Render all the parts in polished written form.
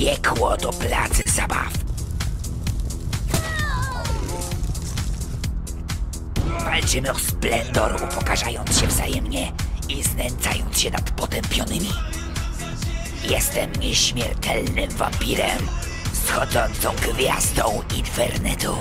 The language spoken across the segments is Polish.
Piekło to plac zabaw. Walczymy o splendor, upokarzając się wzajemnie i znęcając się nad potępionymi. Jestem nieśmiertelnym wampirem, wschodzącą gwiazdą internetu.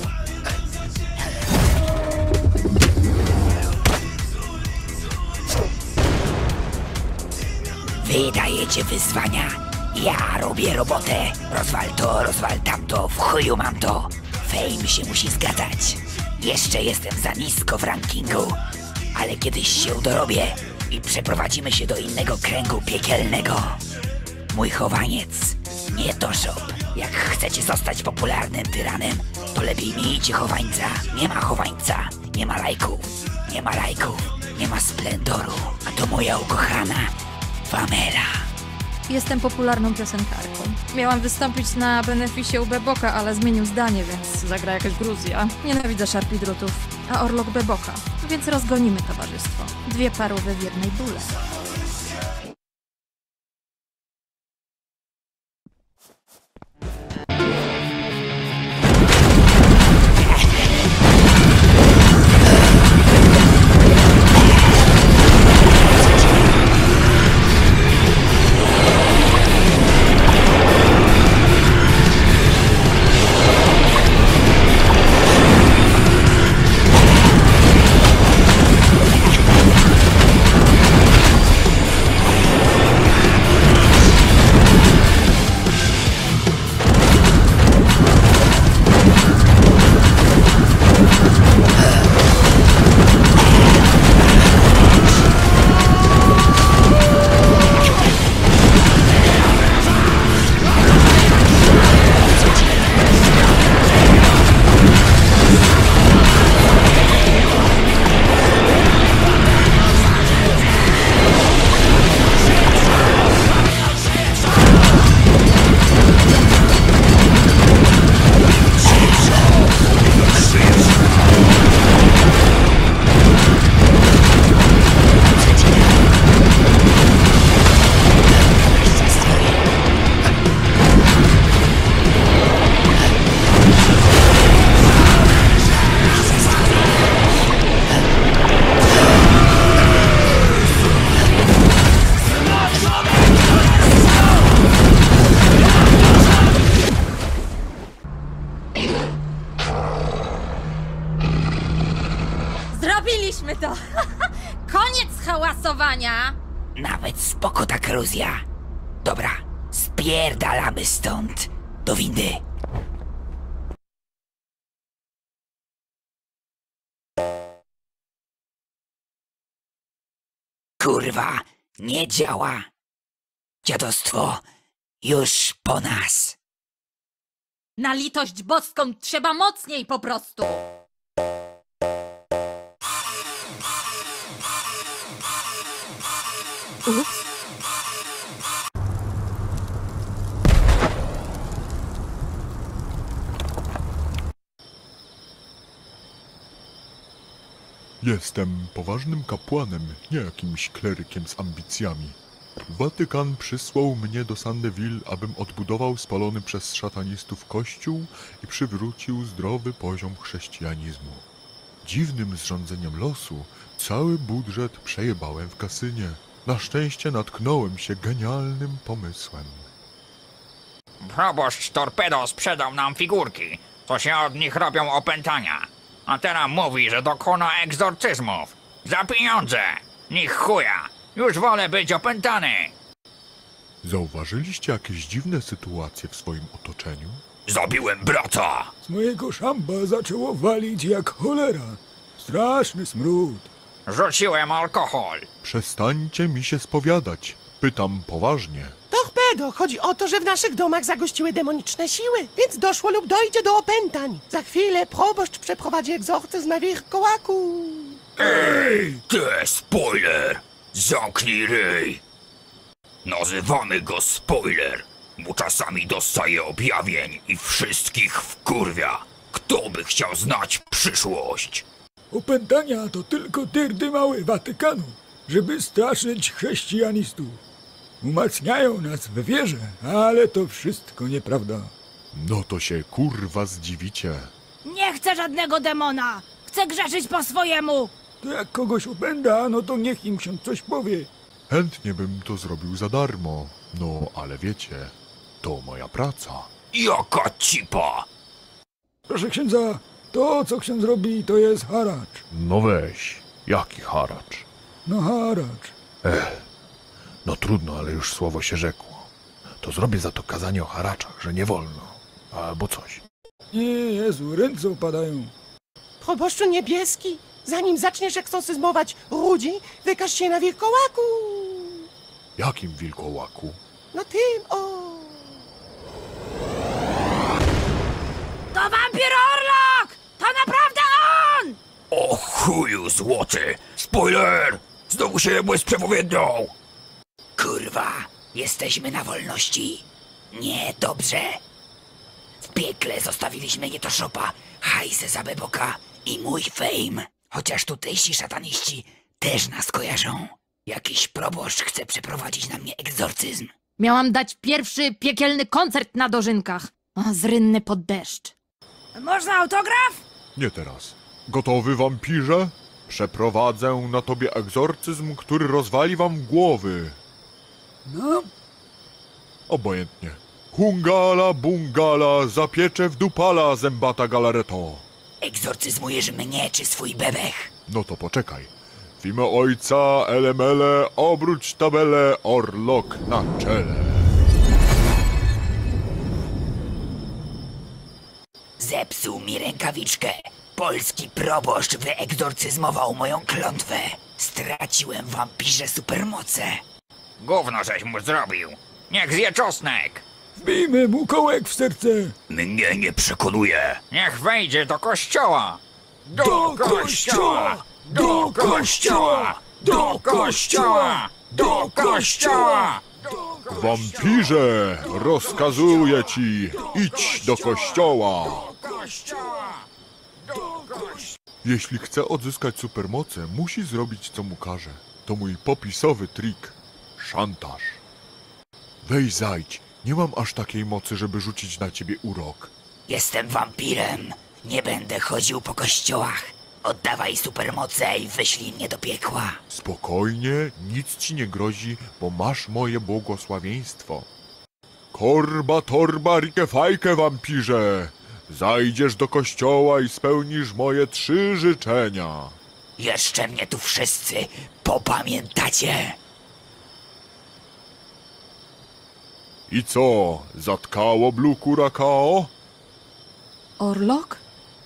Wy dajecie wyzwania, ja robię robotę. Rozwal to, rozwal tamto, w chuju mam to. Fame się musi zgadzać. Jeszcze jestem za nisko w rankingu, ale kiedyś się dorobię i przeprowadzimy się do innego kręgu piekielnego. Mój chowaniec nie to shop. Jak chcecie zostać popularnym tyranem, to lepiej miejcie chowańca. Nie ma chowańca, nie ma lajków, nie ma lajków, nie ma splendoru. A to moja ukochana Pamela. Jestem popularną piosenkarką. Miałam wystąpić na beneficie u Beboka, ale zmienił zdanie, więc zagra jakaś Gruzja. Nienawidzę szarpidrutów, a Orlok Beboka, więc rozgonimy towarzystwo. Dwie parówy w jednej bóle. Zrobiliśmy to! Koniec hałasowania! Nawet spoko ta Gruzja. Dobra, spierdalamy stąd. Do windy. Kurwa, nie działa. Dziadostwo już po nas. Na litość boską trzeba mocniej po prostu! Ups. Jestem poważnym kapłanem, nie jakimś klerykiem z ambicjami. Watykan przysłał mnie do Sandeville, abym odbudował spalony przez szatanistów kościół i przywrócił zdrowy poziom chrześcijanizmu. Dziwnym zrządzeniem losu cały budżet przejebałem w kasynie. Na szczęście natknąłem się genialnym pomysłem. Proboszcz Torpedo sprzedał nam figurki, co się od nich robią opętania. A teraz mówi, że dokona egzorcyzmów. Za pieniądze! Niech chuja! Już wolę być opętany! Zauważyliście jakieś dziwne sytuacje w swoim otoczeniu? Zabiłem brata! Z mojego szamba zaczęło walić jak cholera. Straszny smród. Rzuciłem alkohol. Przestańcie mi się spowiadać. Pytam poważnie. Torpedo, chodzi o to, że w naszych domach zagościły demoniczne siły, więc doszło lub dojdzie do opętań. Za chwilę proboszcz przeprowadzi egzorcyzm na wilkołaku. Ej, ty spoiler! Zamknij ryj! Nazywamy go spoiler, bo czasami dostaje objawień i wszystkich wkurwia. Kto by chciał znać przyszłość? Opętania to tylko tyrdy małe Watykanu, żeby straszyć chrześcijanistów. Umacniają nas w wierze, ale to wszystko nieprawda. No to się kurwa zdziwicie. Nie chcę żadnego demona! Chcę grzeszyć po swojemu! To jak kogoś opęda, no to niech im ksiądz coś powie. Chętnie bym to zrobił za darmo. No, ale wiecie, to moja praca. Jaka cipa! Proszę księdza, to co ksiądz robi, to jest haracz. No weź, jaki haracz? No haracz. No trudno, ale już słowo się rzekło. To zrobię za to kazanie o haraczach, że nie wolno. Albo coś. Nie, Jezu, ręce opadają. Proboszczu niebieski, zanim zaczniesz egzorcyzmować ludzi, wykaż się na wilkołaku. Jakim wilkołaku? No tym, o. To wampir Orlok! To naprawdę on! O chuju złoty! Spoiler! Znowu się jebłeś z przepowiednią! Kurwa, jesteśmy na wolności. Nie, dobrze. W piekle zostawiliśmy Nietoszopa, hajsę za Beboka i mój fame. Chociaż tutejsi szataniści też nas kojarzą. Jakiś proboszcz chce przeprowadzić na mnie egzorcyzm. Miałam dać pierwszy piekielny koncert na dożynkach. O, zrynny pod deszcz. Można autograf? Nie teraz. Gotowy, wampirze? Przeprowadzę na tobie egzorcyzm, który rozwali wam głowy. No, Obojętnie. Hungala, bungala, zapiecze w dupala, zębata galareto. Egzorcyzmujesz mnie czy swój bebech? No to poczekaj. W imię ojca, elemele, obróć tabelę, orlok na czele. Zepsuł mi rękawiczkę. Polski proboszcz wyegzorcyzmował moją klątwę. Straciłem wampirze supermoce. Gówno żeś mu zrobił! Niech zje czosnek! wbijmy mu kołek w serce. Mnie nie przekonuje! Niech wejdzie do kościoła! Do kościoła! Do kościoła! Do kościoła! Do kościoła! Wampirze, rozkazuję ci, idź do kościoła. Jeśli chce odzyskać supermoce, musi zrobić co mu każe. To mój popisowy trik. Szantaż. Weź zajdź, nie mam aż takiej mocy, żeby rzucić na ciebie urok. Jestem wampirem. Nie będę chodził po kościołach. Oddawaj supermoce i wyślij mnie do piekła. Spokojnie, nic ci nie grozi, bo masz moje błogosławieństwo. Korba, torba, rikefajkę, wampirze! Zajdziesz do kościoła i spełnisz moje 3 życzenia. Jeszcze mnie tu wszyscy popamiętacie. I co, zatkało Bluku Rakao? Orlok?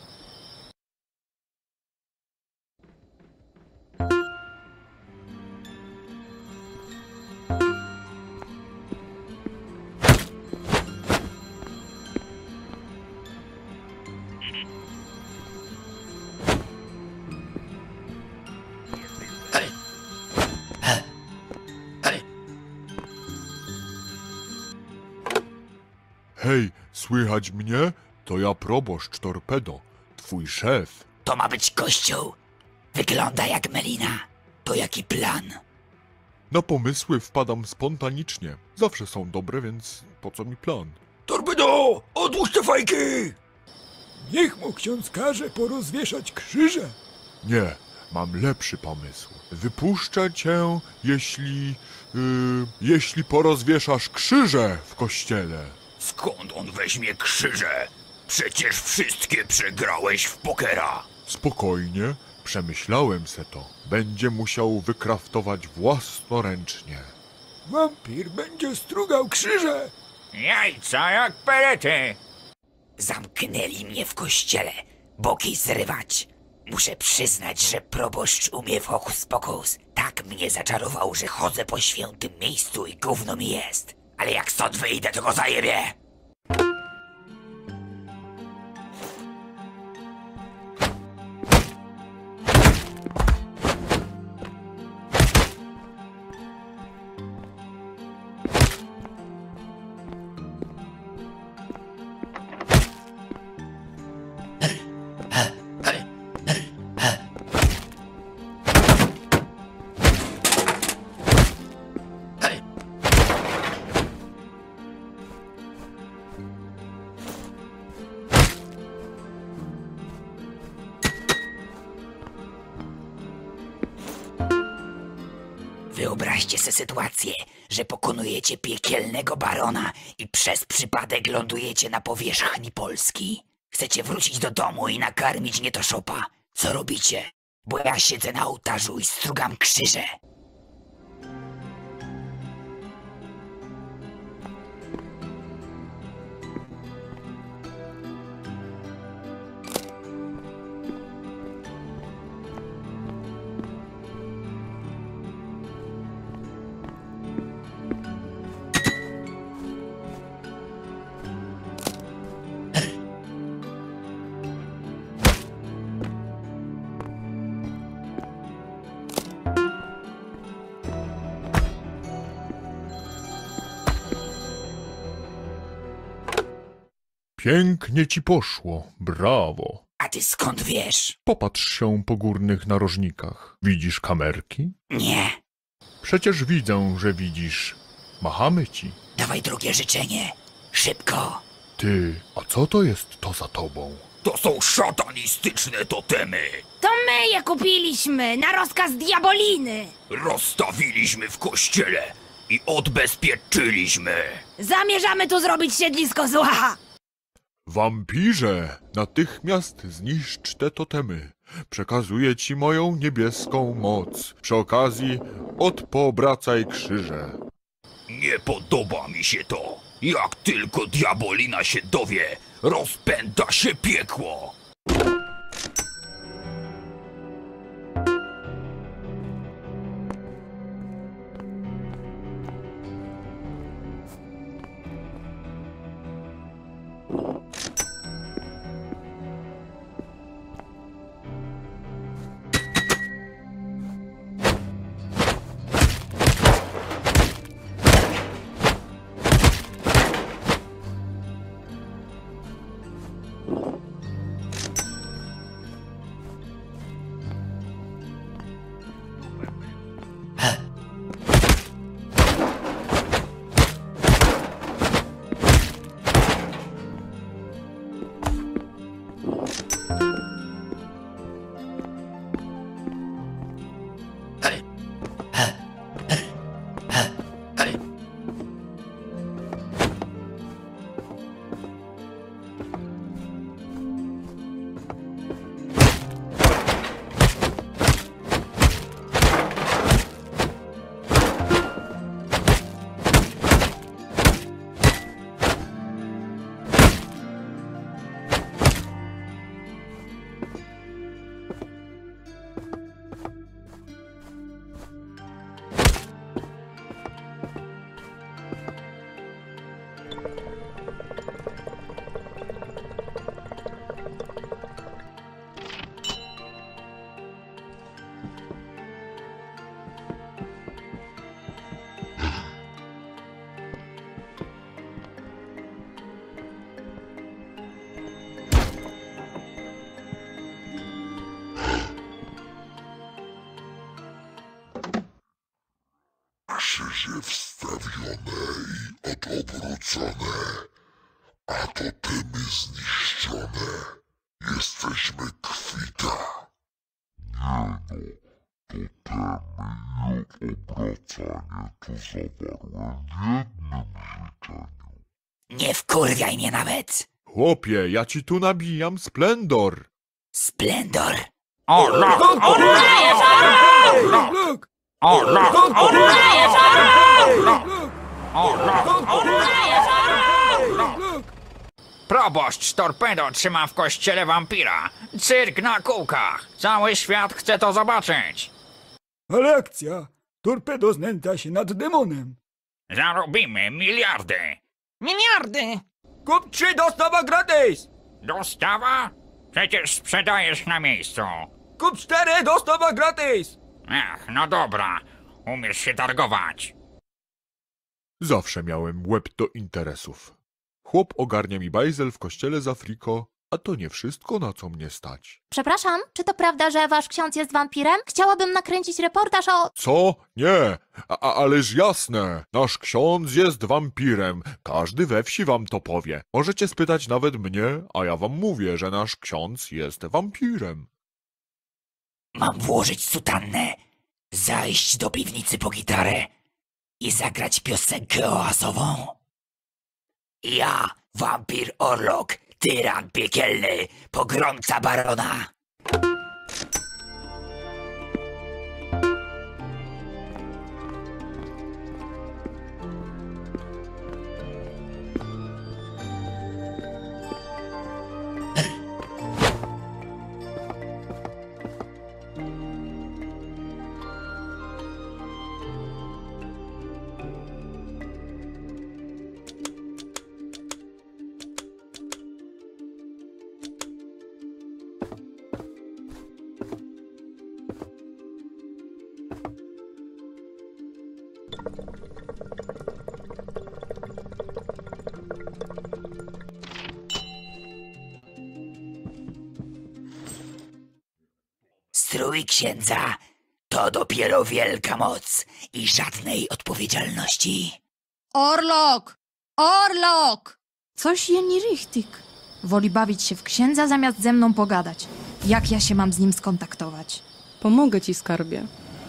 Hej, słychać mnie? To ja proboszcz Torpedo, twój szef. To ma być kościół. Wygląda jak Melina. To jaki plan? Na pomysły wpadam spontanicznie. Zawsze są dobre, więc po co mi plan? Torpedo! Odłóż te fajki! Niech mu ksiądz każe porozwieszać krzyże. Nie, mam lepszy pomysł. Wypuszczę cię, jeśli porozwieszasz krzyże w kościele. Skąd on weźmie krzyże? Przecież wszystkie przegrałeś w pokera. Spokojnie, przemyślałem se to. Będzie musiał wykraftować własnoręcznie. Wampir będzie strugał krzyże. Jajca jak perety! Zamknęli mnie w kościele. Boki zrywać. Muszę przyznać, że proboszcz umie w hokus pokus. Tak mnie zaczarował, że chodzę po świętym miejscu i gówno mi jest. Ale jak stąd wyjdę, to go zajebie. Wyobraźcie sobie sytuację, że pokonujecie piekielnego barona i przez przypadek lądujecie na powierzchni Polski. Chcecie wrócić do domu i nakarmić nietoszopa. Co robicie? Bo ja siedzę na ołtarzu i strugam krzyże. Pięknie ci poszło, brawo. A ty skąd wiesz? Popatrz się po górnych narożnikach. Widzisz kamerki? Nie. Przecież widzę, że widzisz. Machamy ci. Dawaj drugie życzenie. Szybko. Ty, a co to jest to za tobą? To są szatanistyczne totemy. To my je kupiliśmy na rozkaz diaboliny. Rozstawiliśmy w kościele i odbezpieczyliśmy. Zamierzamy tu zrobić siedlisko zła. Wampirze, natychmiast zniszcz te totemy. Przekazuję ci moją niebieską moc. Przy okazji odpoobracaj krzyże. Nie podoba mi się to. Jak tylko diabolina się dowie, rozpęta się piekło. Krzyże wstawione i odwrócone, a totemy zniszczone. Jesteśmy kwita. Nie no, totemy i obracanie to zawarłem w jednym życzeniu. Nie wkurwiaj mnie nawet. Chłopie, ja ci tu nabijam splendor. Splendor. Proboszcz Torpedo trzyma w kościele wampira. Cyrk na kółkach. Cały świat chce to zobaczyć. Ale akcja! Torpedo znęta się nad demonem. Zarobimy miliardy. Miliardy. Kup 3, dostawa gratis! Dostawa? Przecież sprzedajesz na miejscu. Kup 4, dostawa gratis! Ach, no dobra. Umiesz się targować. Zawsze miałem łeb do interesów. Chłop ogarnia mi bajzel w kościele za friko, a to nie wszystko, na co mnie stać. Przepraszam, czy to prawda, że wasz ksiądz jest wampirem? Chciałabym nakręcić reportaż o... Co? Nie, ależ jasne. Nasz ksiądz jest wampirem. Każdy we wsi wam to powie. Możecie spytać nawet mnie, a ja wam mówię, że nasz ksiądz jest wampirem. Mam włożyć sutannę. Zajść do piwnicy po gitarę i zagrać piosenkę oazową? Ja, wampir Orlok, tyran piekielny, pogromca barona. Strój księdza to dopiero wielka moc i żadnej odpowiedzialności. Orlok! Orlok! Coś je nie richtig. Woli bawić się w księdza zamiast ze mną pogadać. Jak ja się mam z nim skontaktować? Pomogę ci, skarbie.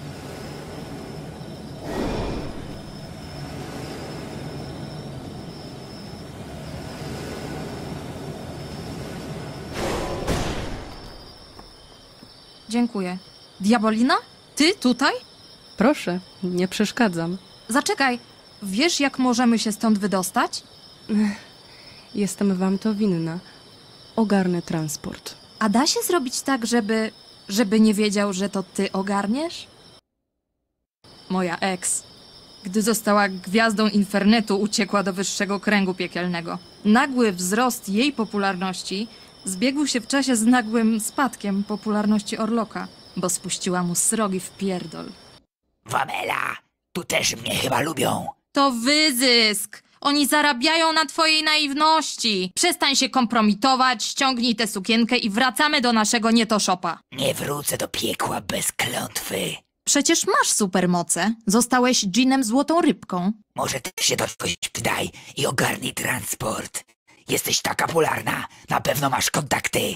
Dziękuję. Diabolina? Ty tutaj? Proszę, nie przeszkadzam. Zaczekaj. Wiesz, jak możemy się stąd wydostać? Jestem wam to winna. Ogarnę transport. A da się zrobić tak, żeby nie wiedział, że to ty ogarniesz? Moja ex, gdy została gwiazdą Infernetu, uciekła do wyższego kręgu piekielnego. Nagły wzrost jej popularności zbiegł się w czasie z nagłym spadkiem popularności Orloka, bo spuściła mu srogi w pierdol. Wamela, tu też mnie chyba lubią. To wyzysk! Oni zarabiają na twojej naiwności! Przestań się kompromitować, ściągnij tę sukienkę i wracamy do naszego nietoszopa. Nie wrócę do piekła bez klątwy. Przecież masz supermoce. Zostałeś dżinem złotą rybką. Może ty się do czegoś przydaj i ogarnij transport. Jesteś taka popularna, na pewno masz kontakty.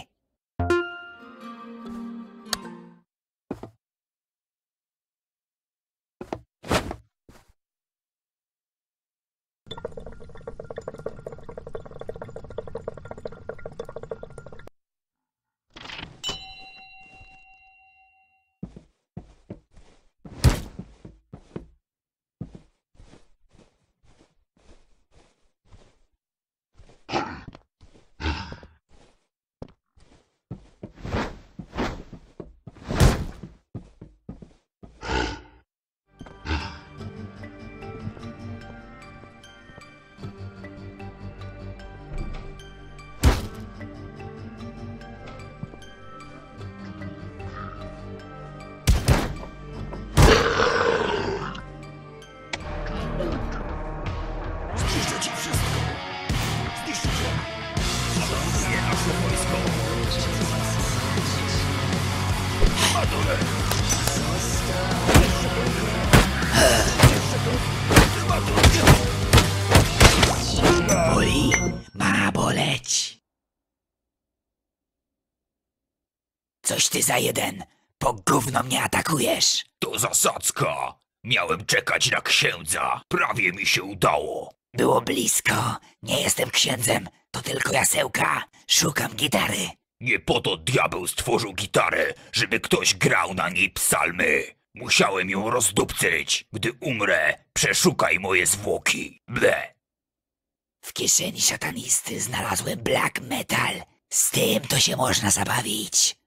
Boli, ma boleć. Coś ty za jeden, po gówno mnie atakujesz. To zasadzka. Miałem czekać na księdza. Prawie mi się udało. Było blisko. Nie jestem księdzem, to tylko jasełka. Szukam gitary. Nie po to diabeł stworzył gitarę, żeby ktoś grał na niej psalmy. Musiałem ją rozdupcyć. Gdy umrę, przeszukaj moje zwłoki. Ble. W kieszeni szatanisty znalazłem black metal. Z tym to się można zabawić.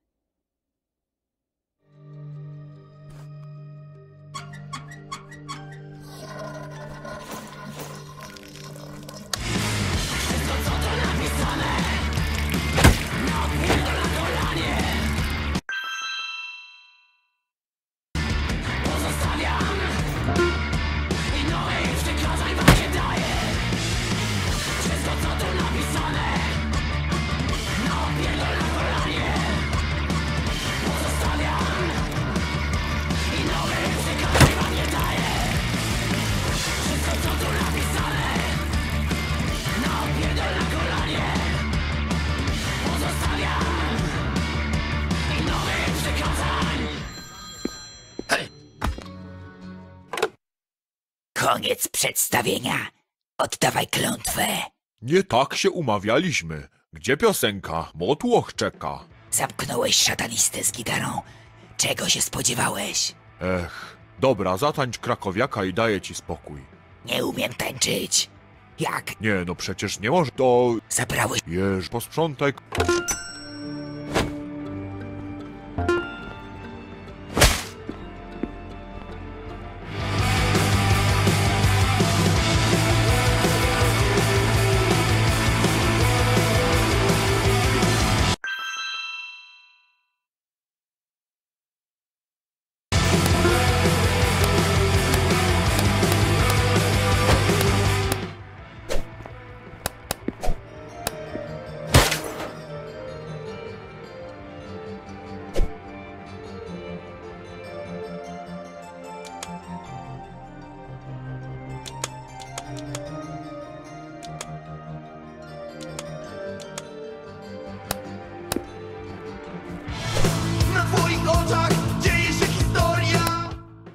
Koniec przedstawienia. Oddawaj klątwę. Nie tak się umawialiśmy. Gdzie piosenka? Motłoch czeka. Zamknąłeś szatanistę z gitarą. Czego się spodziewałeś? Ech, dobra, zatańcz krakowiaka i daję ci spokój. Nie umiem tańczyć. Jak? Nie, no przecież nie może to... Zabrałeś... Jeż, posprzątaj... Na twoich oczach dzieje się historia.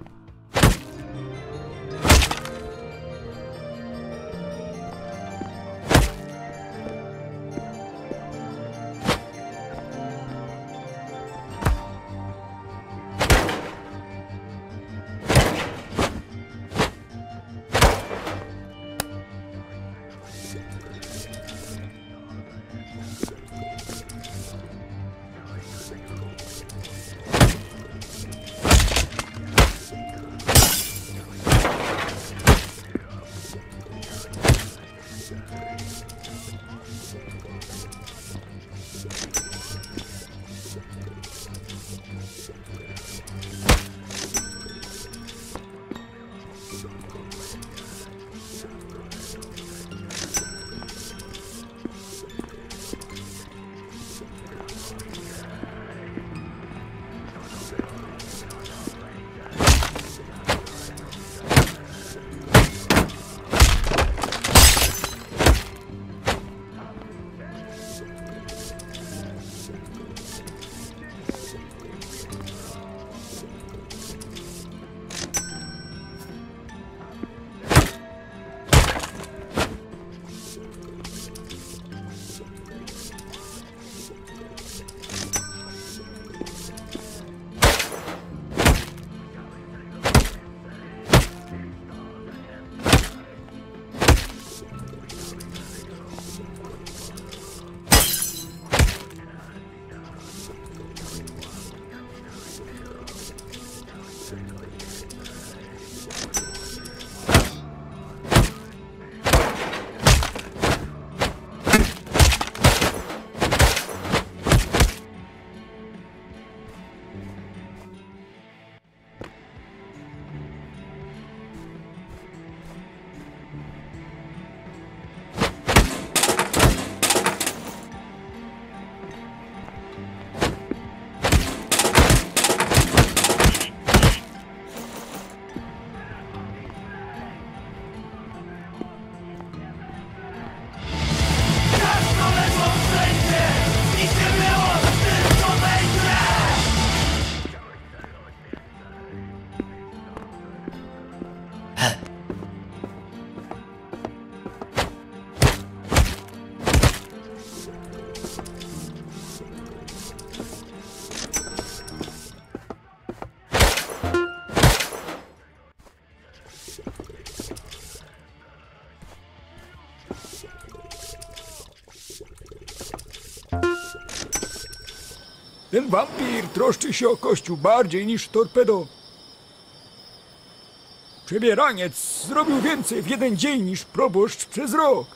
Ten wampir troszczy się o kościół bardziej niż torpedo. Przebieraniec zrobił więcej w jeden dzień niż proboszcz przez rok.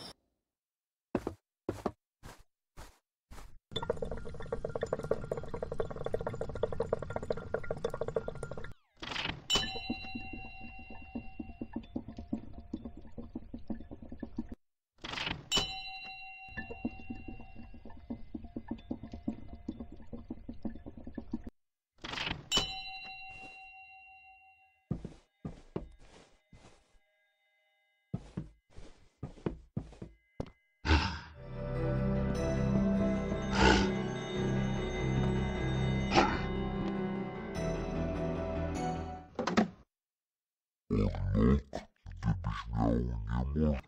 Orlok, nie mój.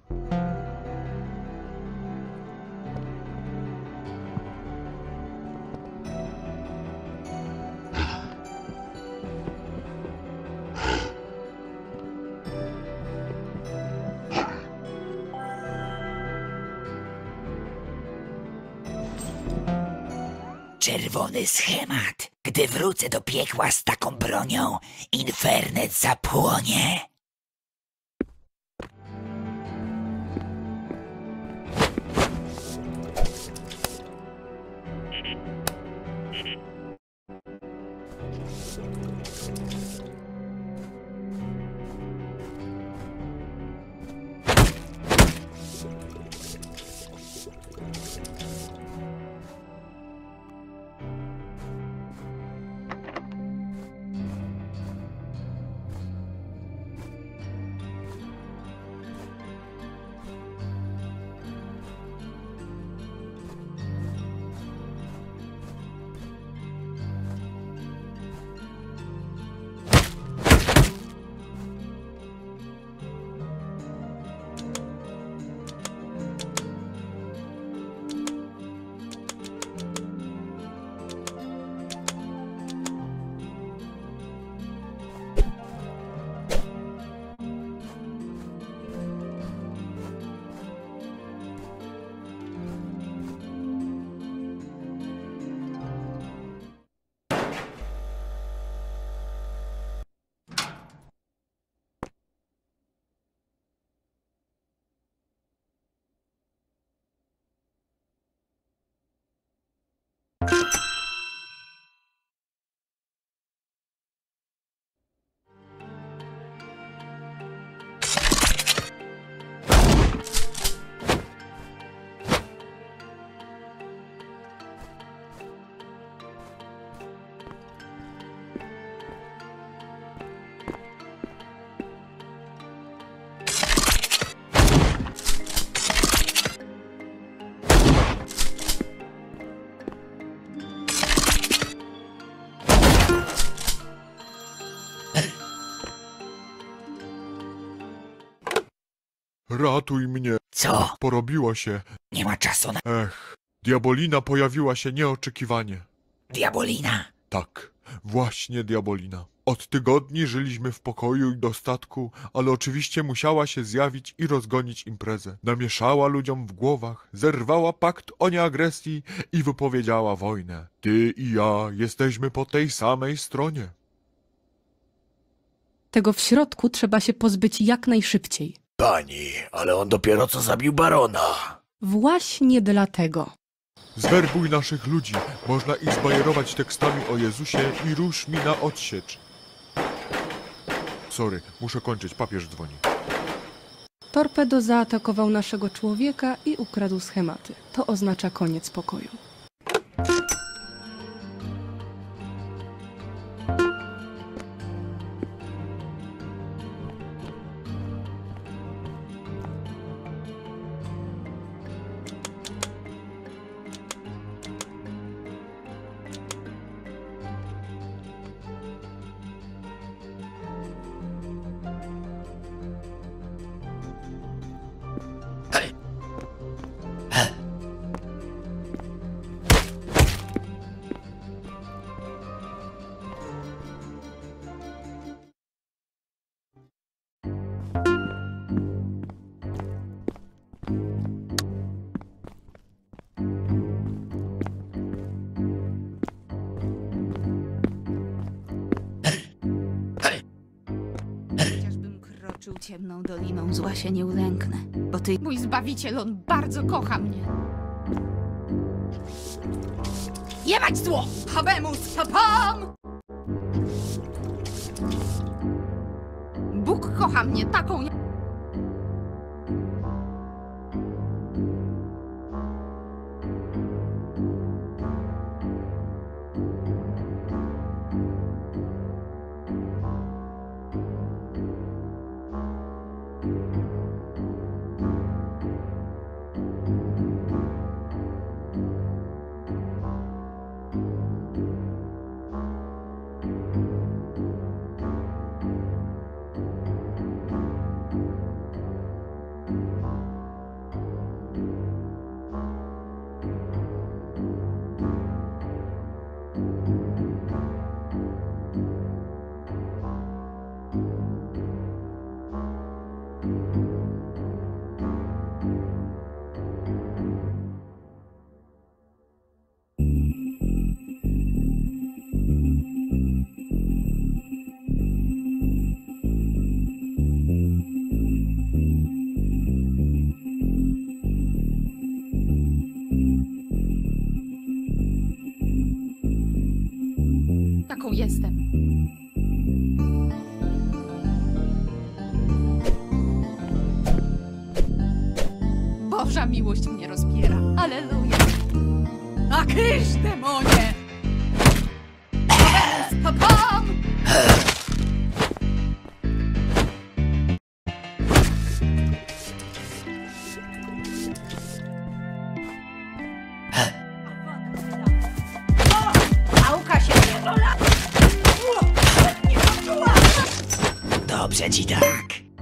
Czerwony schemat. Gdy wrócę do piekła z taką bronią, Infernet zapłonie. Ratuj mnie. Co? Porobiło się. Nie ma czasu na... Ech, Diabolina pojawiła się nieoczekiwanie. Diabolina? Tak, właśnie Diabolina. Od tygodni żyliśmy w pokoju i dostatku, ale oczywiście musiała się zjawić i rozgonić imprezę. Namieszała ludziom w głowach, zerwała pakt o nieagresji i wypowiedziała wojnę. Ty i ja jesteśmy po tej samej stronie. Tego w środku trzeba się pozbyć jak najszybciej. Pani, ale on dopiero co zabił barona. Właśnie dlatego. Zwerbuj naszych ludzi, można ich zbajerować tekstami o Jezusie i rusz mi na odsiecz. Sorry, muszę kończyć, papież dzwoni. Torpedo zaatakował naszego człowieka i ukradł schematy. To oznacza koniec pokoju. Chociażbym kroczył ciemną doliną, zła się nie ulęknę, bo ty, mój Zbawiciel, on bardzo kocha mnie. Jebać zło! Habemus papam! Bóg kocha mnie taką... jaką jestem. Boża miłość mnie rozpiera. Alleluja. A kysz, demonie! Pam! Pałka się nie Dobrze ci tak.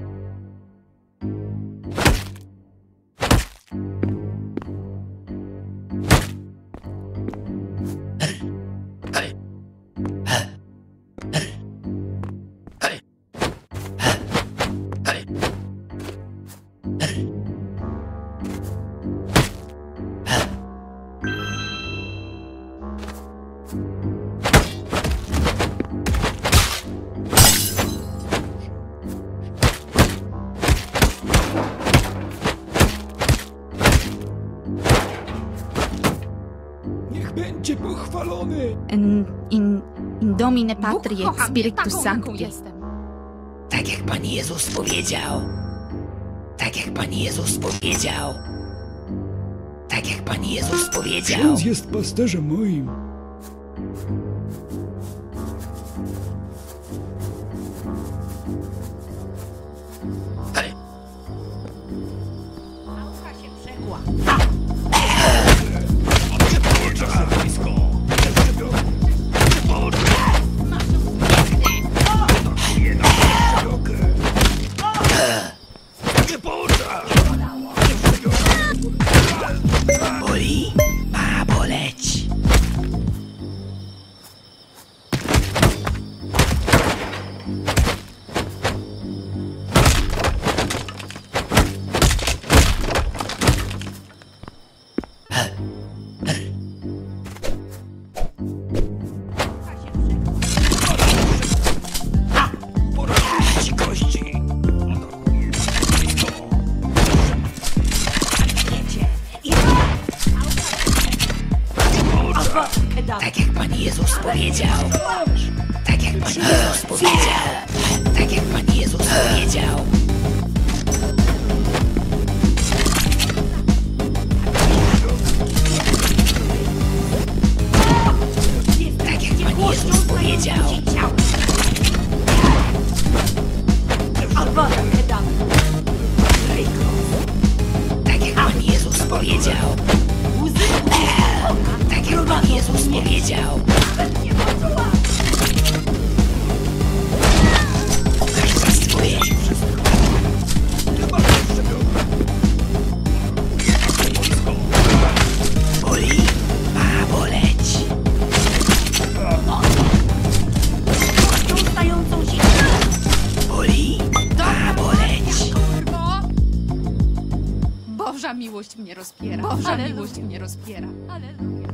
Niech będzie pochwalony. In domine patrie, Bóg kocha mnie spiritus taką, jaką sancti. jestem. Tak jak Pan Jezus powiedział. Tak jak Pan Jezus powiedział. Tak jak Pan Jezus powiedział. Ksiądz jest pasterzem moim. Boli? Ma boleć. Ci kości. Tak jak Pan Jezus powiedział. Tak jak Pan Jezus powiedział. Tak jak Pan Jezus powiedział. Tak jak Pan Jezus powiedział. Tak jak Pan Jezus powiedział. Tak jak Pan Jezus powiedział. Ukaż za swoje. Boli? Ma boleć. Boli? Ma boleć. Boża miłość mnie rozpiera. Boża miłość mnie rozpiera. Alleluja.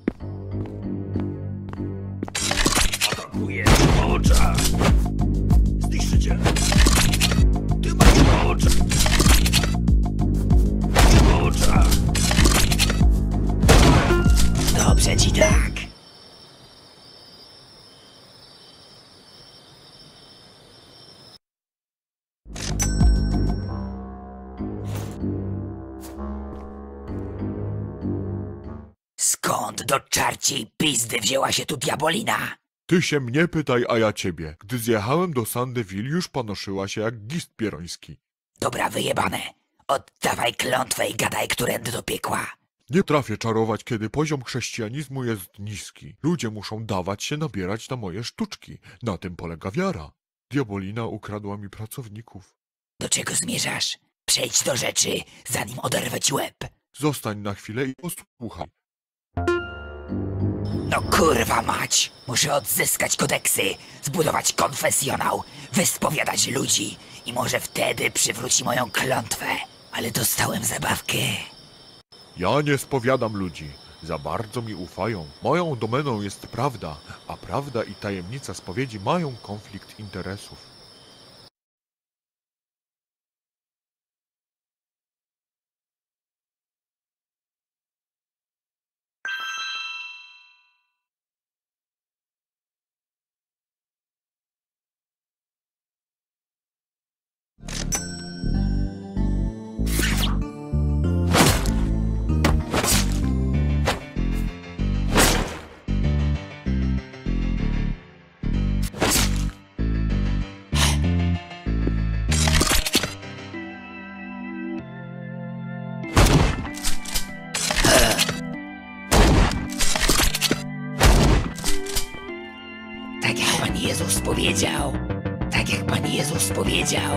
Atakuje w oczach. Zniszczyciel. Ty masz w oczach. W oczach. Dobrze ci tak. Skąd do czarciej pizdy wzięła się tu diabolina? Ty się mnie pytaj, a ja ciebie. Gdy zjechałem do Sandeville, już panoszyła się jak gist pieroński. Dobra, wyjebane. Oddawaj klątwę i gadaj, którędy do piekła. Nie trafię czarować, kiedy poziom chrześcijanizmu jest niski. Ludzie muszą dawać się nabierać na moje sztuczki. Na tym polega wiara. Diabolina ukradła mi pracowników. Do czego zmierzasz? Przejdź do rzeczy, zanim oderwę ci łeb. Zostań na chwilę i posłuchaj. No kurwa mać! Muszę odzyskać kodeksy, zbudować konfesjonał, wyspowiadać ludzi i może wtedy przywróci moją klątwę. Ale dostałem zabawkę. Ja nie spowiadam ludzi. Za bardzo mi ufają. Moją domeną jest prawda, a prawda i tajemnica spowiedzi mają konflikt interesów. Pan Jezus powiedział. Tak jak Pan Jezus powiedział.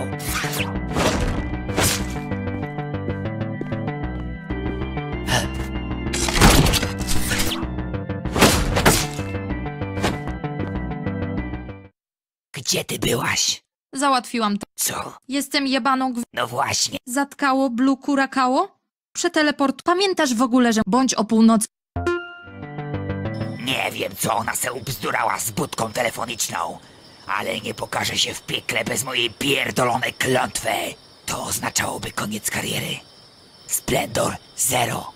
Gdzie ty byłaś? Załatwiłam to. Co? Jestem jebaną No właśnie. Zatkało, blu, kurakało? Przeteleport. Pamiętasz w ogóle, że bądź o północy? Nie wiem, co ona se ubzdurała z budką telefoniczną, ale nie pokaże się w piekle bez mojej pierdolonej klątwy. To oznaczałoby koniec kariery. Splendor zero.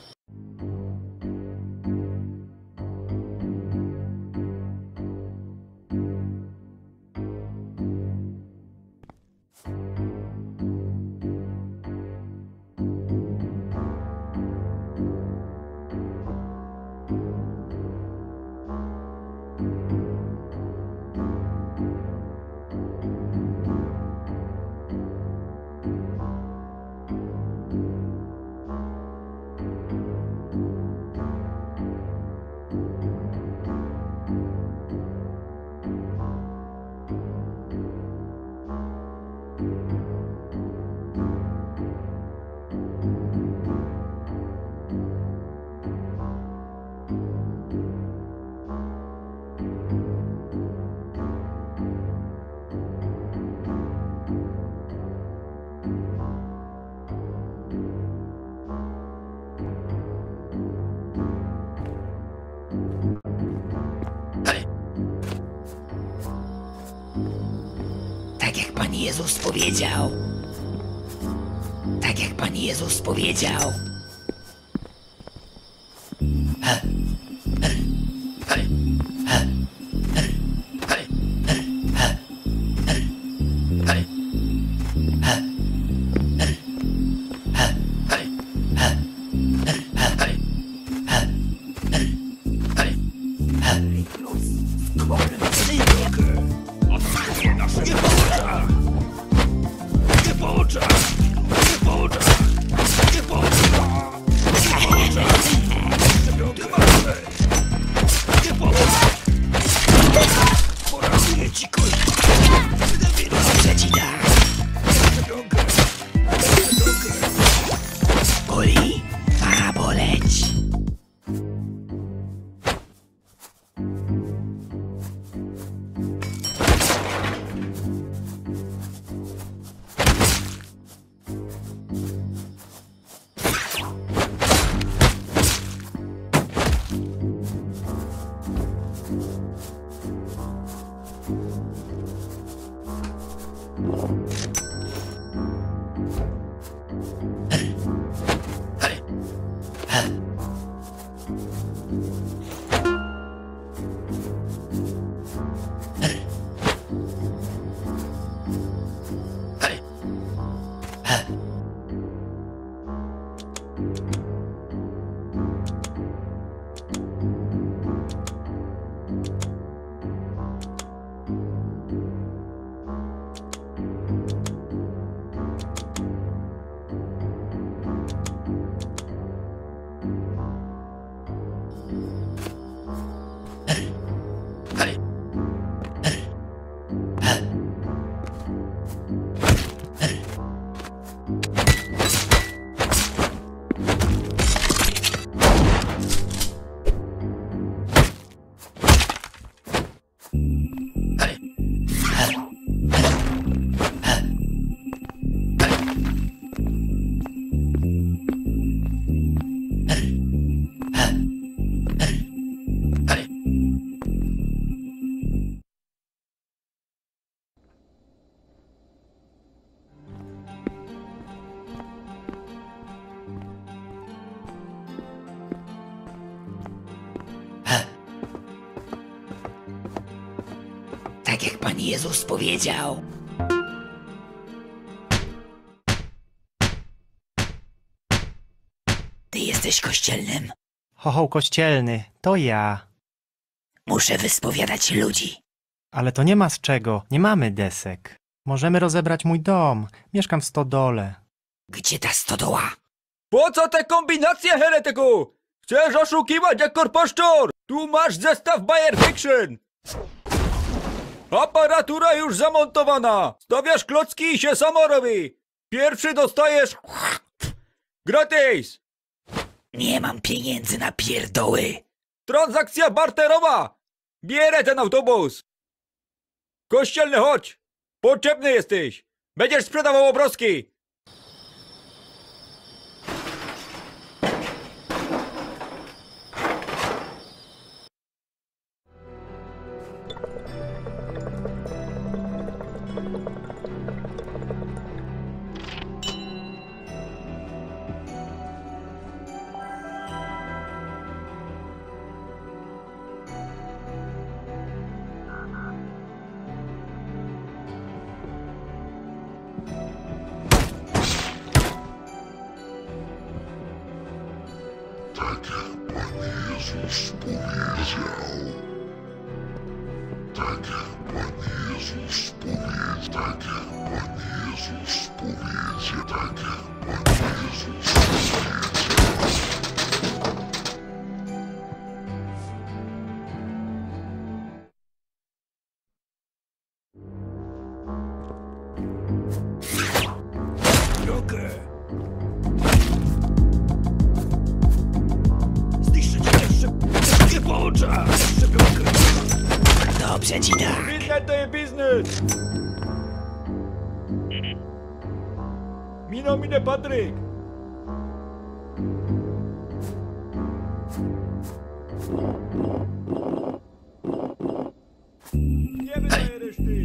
Tak jak Pan Jezus powiedział. Tak jak Pan Jezus powiedział. Boli? Ma boleć. Tak jak Pan Jezus powiedział. Ty jesteś kościelnym? Chochoł kościelny, to ja. Muszę wyspowiadać ludzi. Ale to nie ma z czego, nie mamy desek. Możemy rozebrać mój dom, mieszkam w stodole. Gdzie ta stodoła? Po co te kombinacje, heretyku? Chcesz oszukiwać jak korposzczur? Tu masz zestaw Bayer Fiction! Aparatura już zamontowana! Stawiasz klocki i się samo robi! Pierwszy dostajesz... gratis! Nie mam pieniędzy na pierdoły. Transakcja barterowa! Bierę ten autobus! Kościelny, chodź! Potrzebny jesteś! Będziesz sprzedawał obrazki! Tak jak Pan Jezus powiedział. Tak jak Pan Jezus powiedział. Tak jak Pan Jezus powiedział. Tak jak Pan Jezus powiedział. Drogę! Zniszczyć jeszcze po oczach! Szczepionkę! Dobrze ci tak. Biznes to jest biznes! Mine Patryk! Nie wydaje reszty!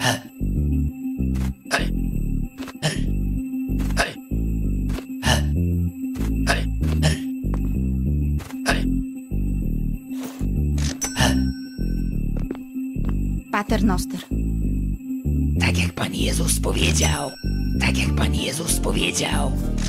Pater Noster. Tak jak Pan Jezus powiedział. Tak jak Pan Jezus powiedział.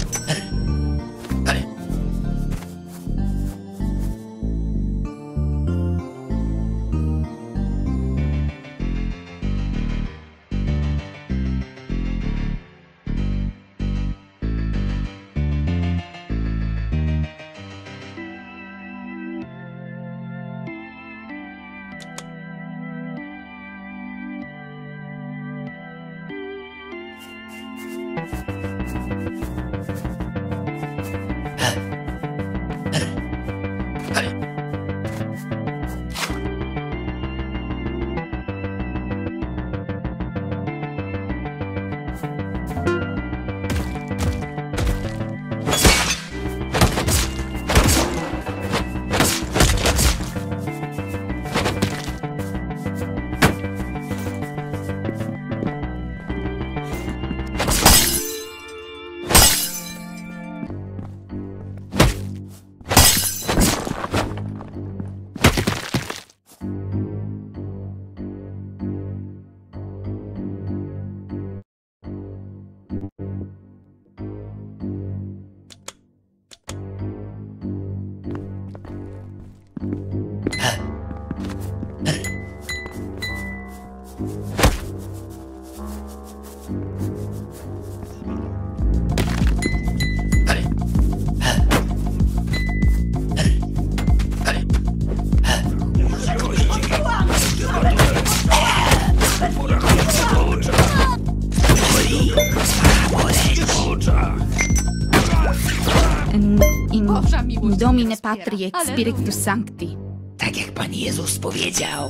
In Domine Patri et Spiritus Sancti. Tak jak Pan Jezus powiedział.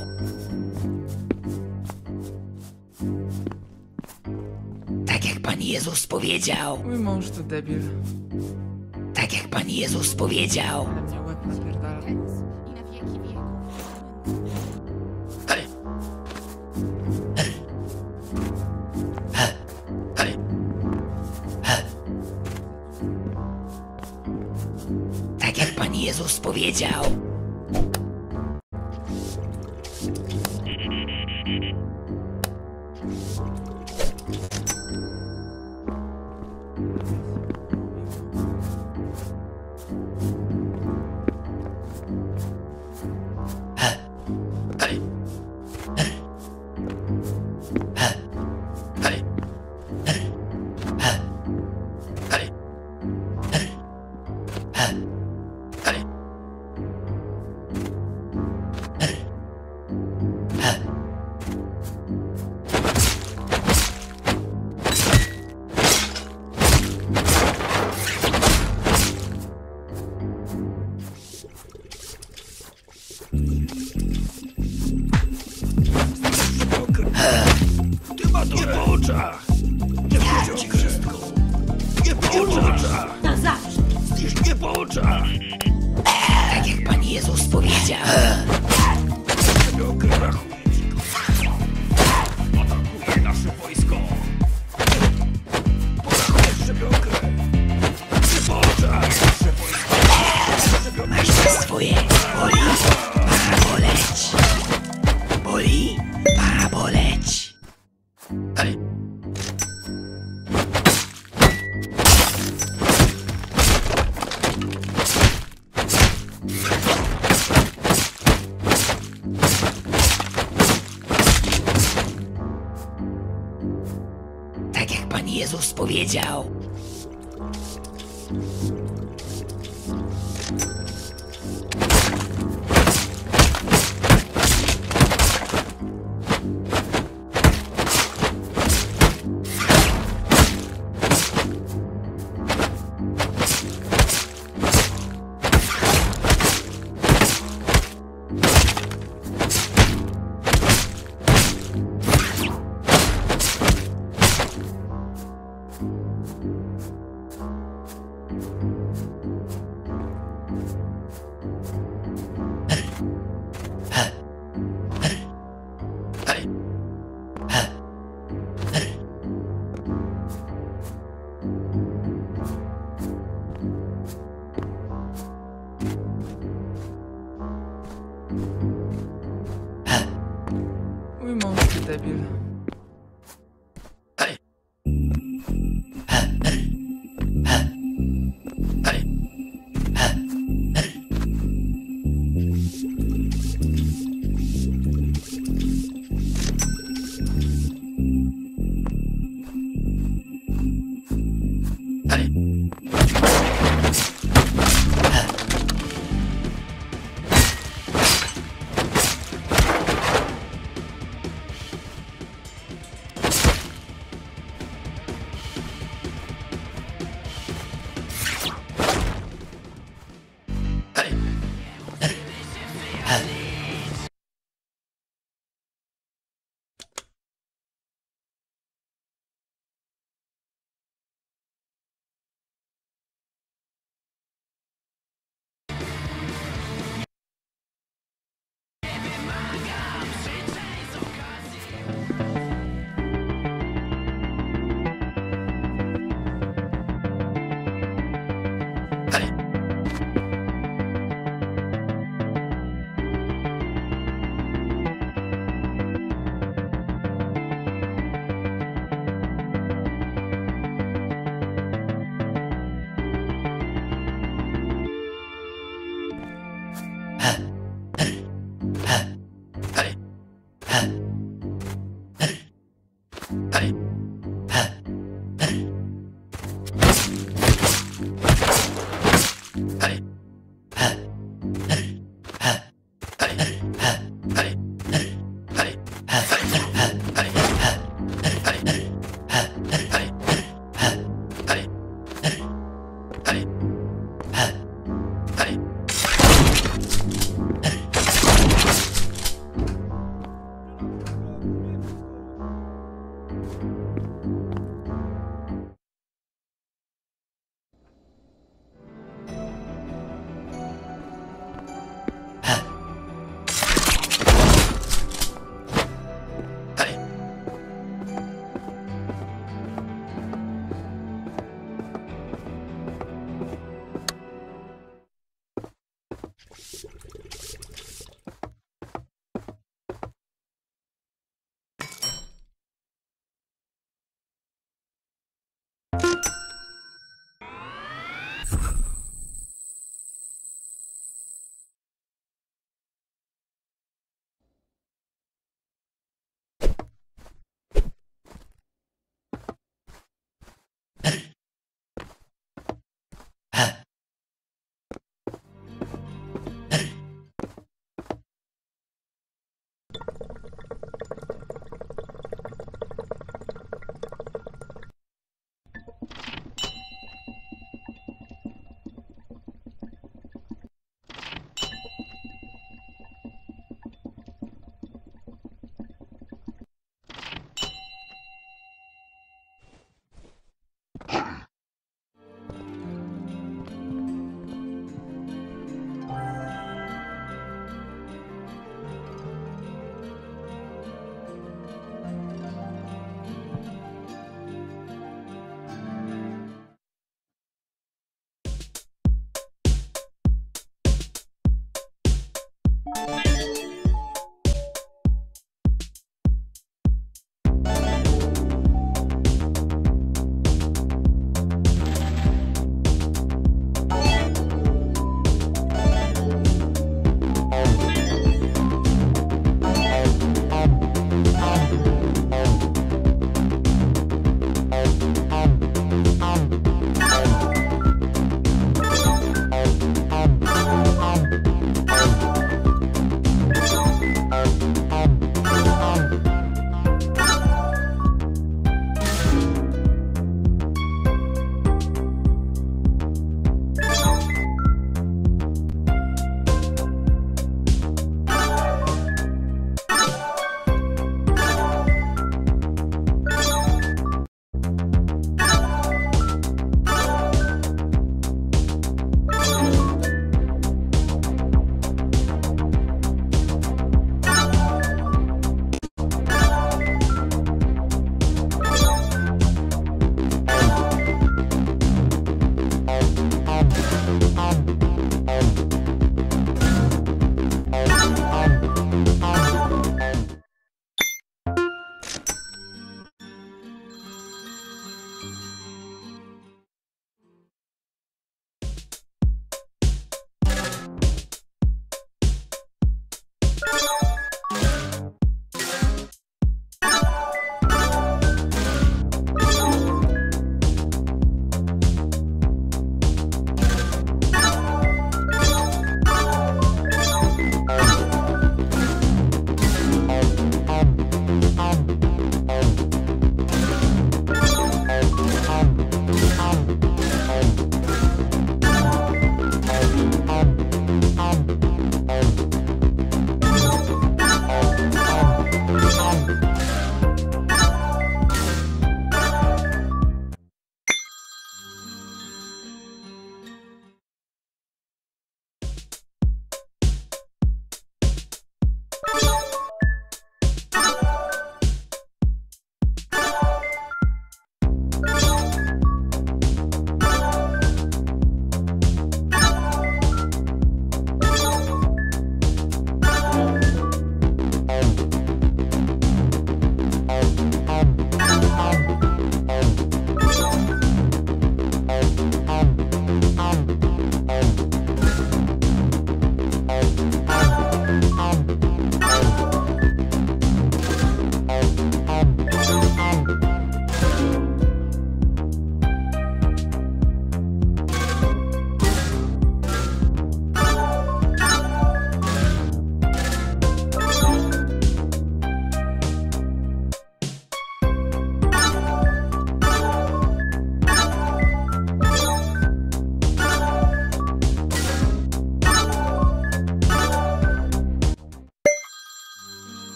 Tak jak Pan Jezus powiedział. Mój mąż to debil. Tak jak Pan Jezus powiedział. Ale mnie łeb napierdala. I na wieki wieków. Tak jak Pan Jezus powiedział. oczach. Tak jak Pan Jezus powiedział. Szczepionkę brakuje. Atakuje nasze wojsko. Porachuję szczepionkę. Po oczach. Nasze wojsko. Masz to swoje. Boli. Ma boleć. Boli. Ma boleć. Hej. Tak jak Pan Jezus powiedział. Mój mąż ty debil.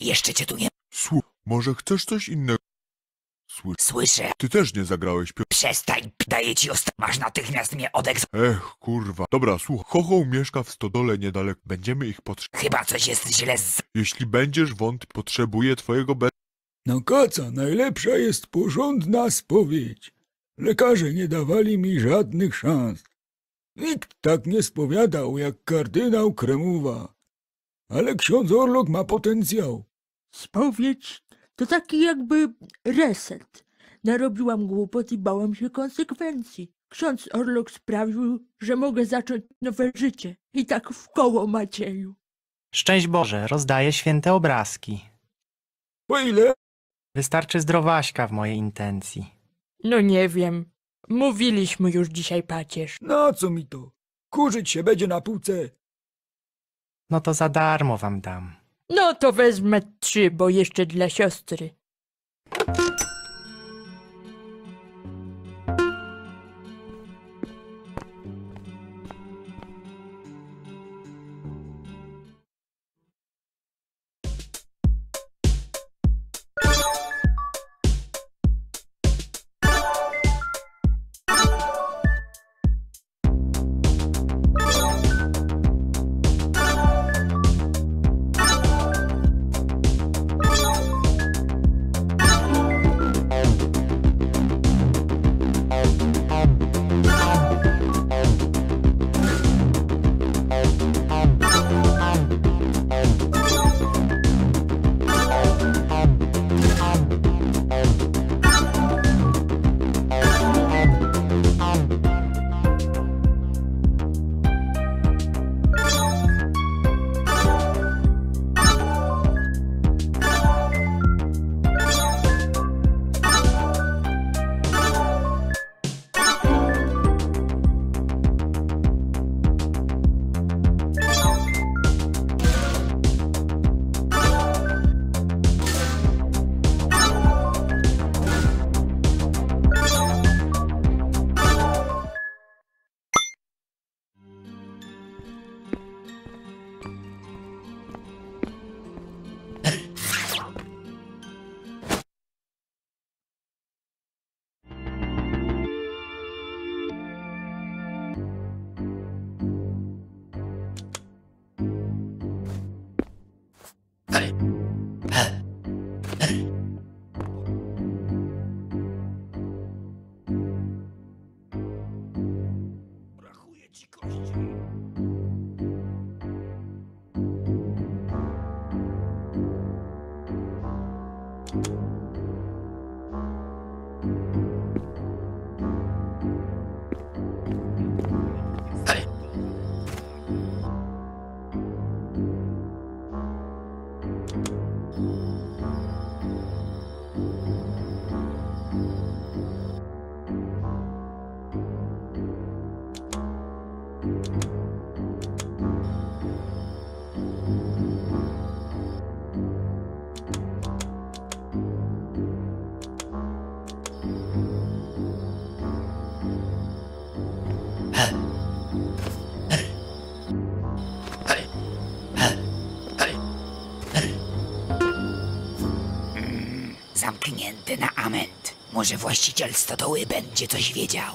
Jeszcze cię tu nie... Może chcesz coś innego? Słyszę. Ty też nie zagrałeś Przestań, daję ci masz natychmiast mnie Ech, kurwa. Dobra, słuchaj. Chochoł mieszka w stodole niedaleko. Będziemy ich potrzebować. Chyba coś jest źle z... Jeśli będziesz potrzebuję twojego Na kaca najlepsza jest porządna spowiedź. Lekarze nie dawali mi żadnych szans. Nikt tak nie spowiadał jak kardynał Kremuwa. Ale ksiądz Orlok ma potencjał. Spowiedź to taki jakby reset. Narobiłam głupot i bałam się konsekwencji. Ksiądz Orlok sprawił, że mogę zacząć nowe życie. I tak w koło, Macieju. Szczęść Boże, rozdaję święte obrazki. Po ile? Wystarczy zdrowaśka w mojej intencji. No nie wiem. Mówiliśmy już dzisiaj, pacierz. Na co mi to? Kurzyć się będzie na półce. No to za darmo wam dam. No to wezmę 3, bo jeszcze dla siostry. Zamknięty na ament. Może właściciel stodoły będzie coś wiedział.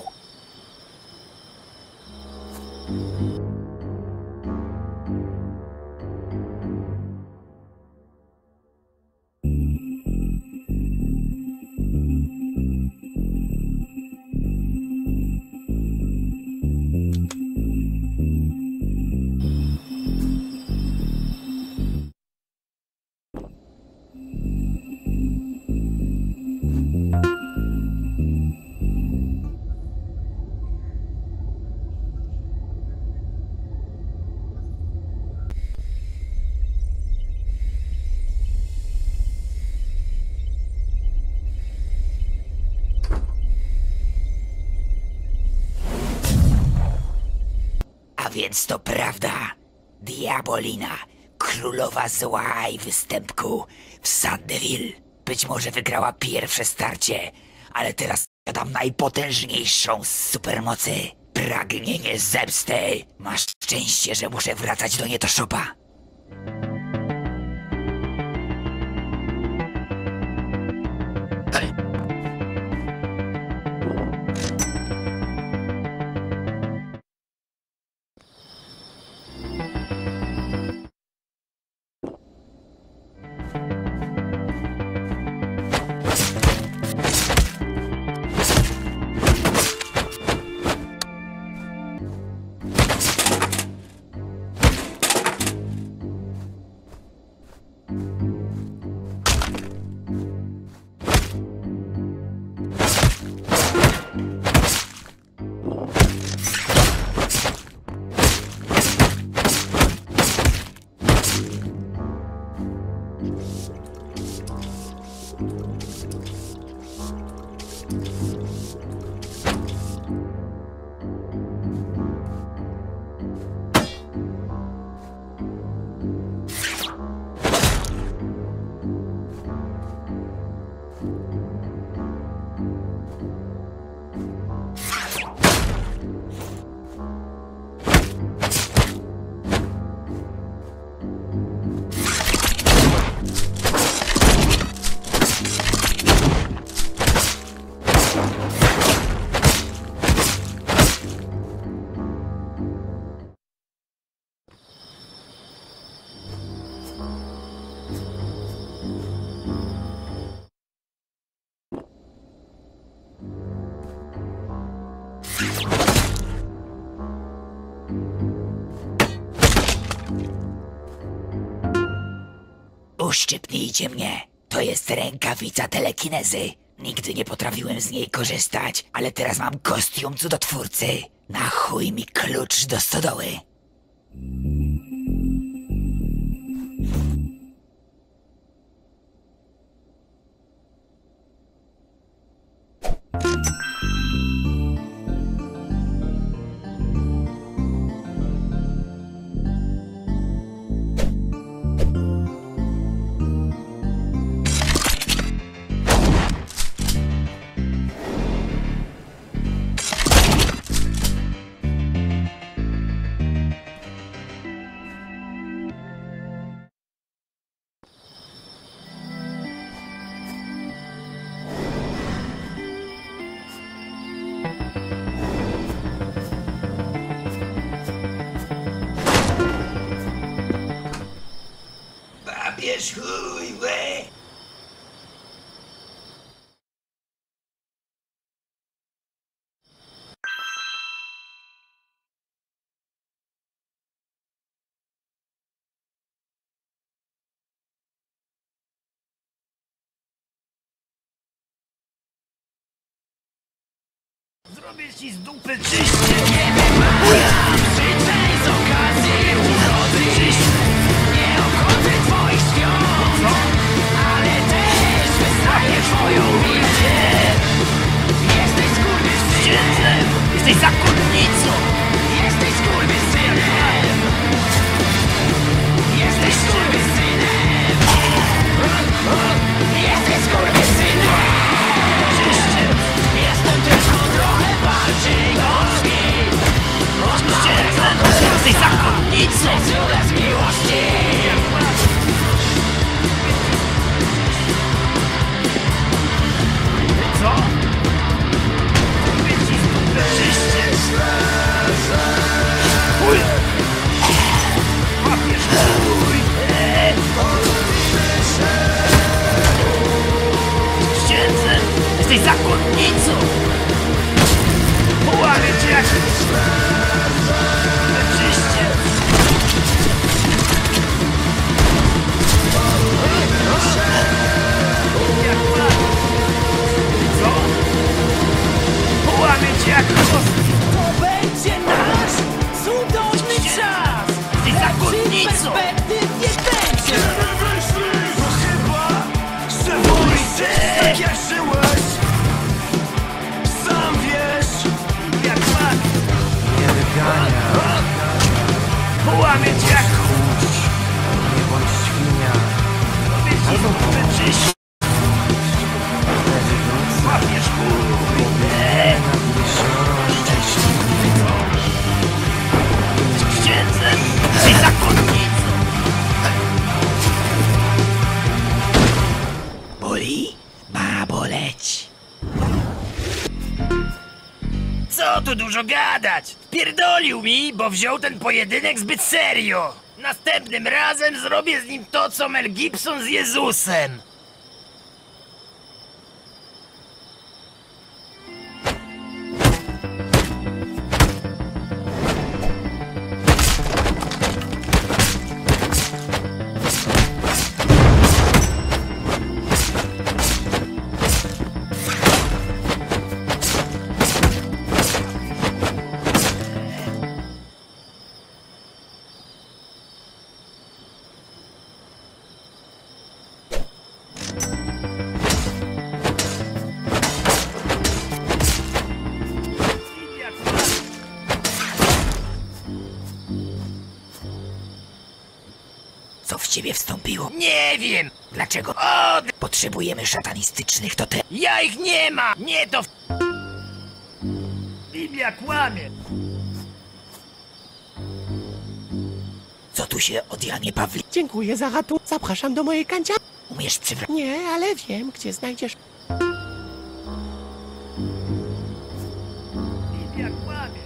A więc to prawda. Diabolina, królowa zła i występku w Sandeville. Być może wygrała pierwsze starcie, ale teraz posiadam najpotężniejszą z supermocy. Pragnienie zemsty. Masz szczęście, że muszę wracać do Nietoszopa. Uszczypnijcie mnie. To jest rękawica telekinezy. Nigdy nie potrafiłem z niej korzystać, ale teraz mam kostium cudotwórcy. Na chuj mi klucz do stodoły. Papież chuj, we! Zrobię ci z dupy czyście, nie wiem, życzeń z okazji urody czyście. Nie obchodzę twoich świąt, ale też wyznaję twoją wizję. Jesteś skurwysynem, jesteś zakonnicą, jesteś skurwysynem, jesteś skurwysynem, jesteś skurwysynem. Czyście, jestem tylko trochę bardziej gorzki. Jesteś zakonnicą, cudem z miłości. Co? Mówię ci z dupy czyście. Chuj! Papież chuj! Księdzem! Jesteś zakonnicą! Połamię cię jak... Czyście! Co? Połamię cię jak... To będzie nasz cudowny czas! Jesteś zakonnicą! Perspektyw nie będzie! No chyba, że wolisz tak jak żyłeś. Sam wiesz, jak mak. Nie wygania. Połamię cię jak chuj. Nie bądź świnia. Robię ci zupy czyś. Papież chuj. Księdzem, jesteś zakonnicą. Boli? Ma boleć. Co tu dużo gadać? Pierdolił mi, bo wziął ten pojedynek zbyt serio. Następnym razem zrobię z nim to, co Mel Gibson z Jezusem. Co w ciebie wstąpiło? Nie wiem! Dlaczego? Potrzebujemy szatanistycznych totemów. Ja ich nie ma! Nie to... Biblia kłamie! Co tu się od Janie Pawli... Dziękuję za ratu. Zapraszam do mojej kanciapy. Umiesz przywracać? Nie, ale wiem, gdzie znajdziesz. Biblia kłamie!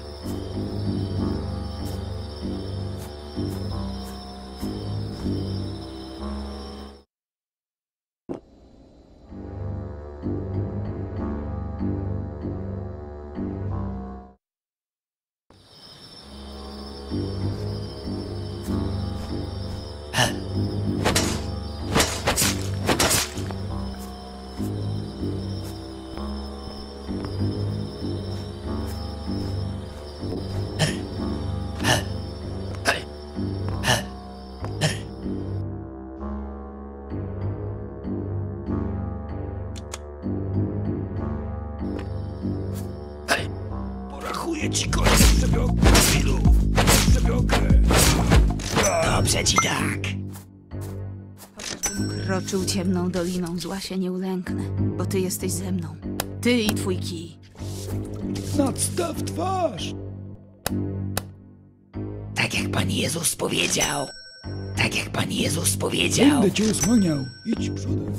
Porachuję ci kość szczepionkę, debilu! Szczepionkę! Dobrze ci tak. Kroczył ciemną doliną, zła się nie ulęknę, bo ty jesteś ze mną. Ty i twój kij. Nadstaw twarz. Tak jak Pan Jezus powiedział. Tak jak Pan Jezus powiedział. Będę cię osłaniał. Idź przodem.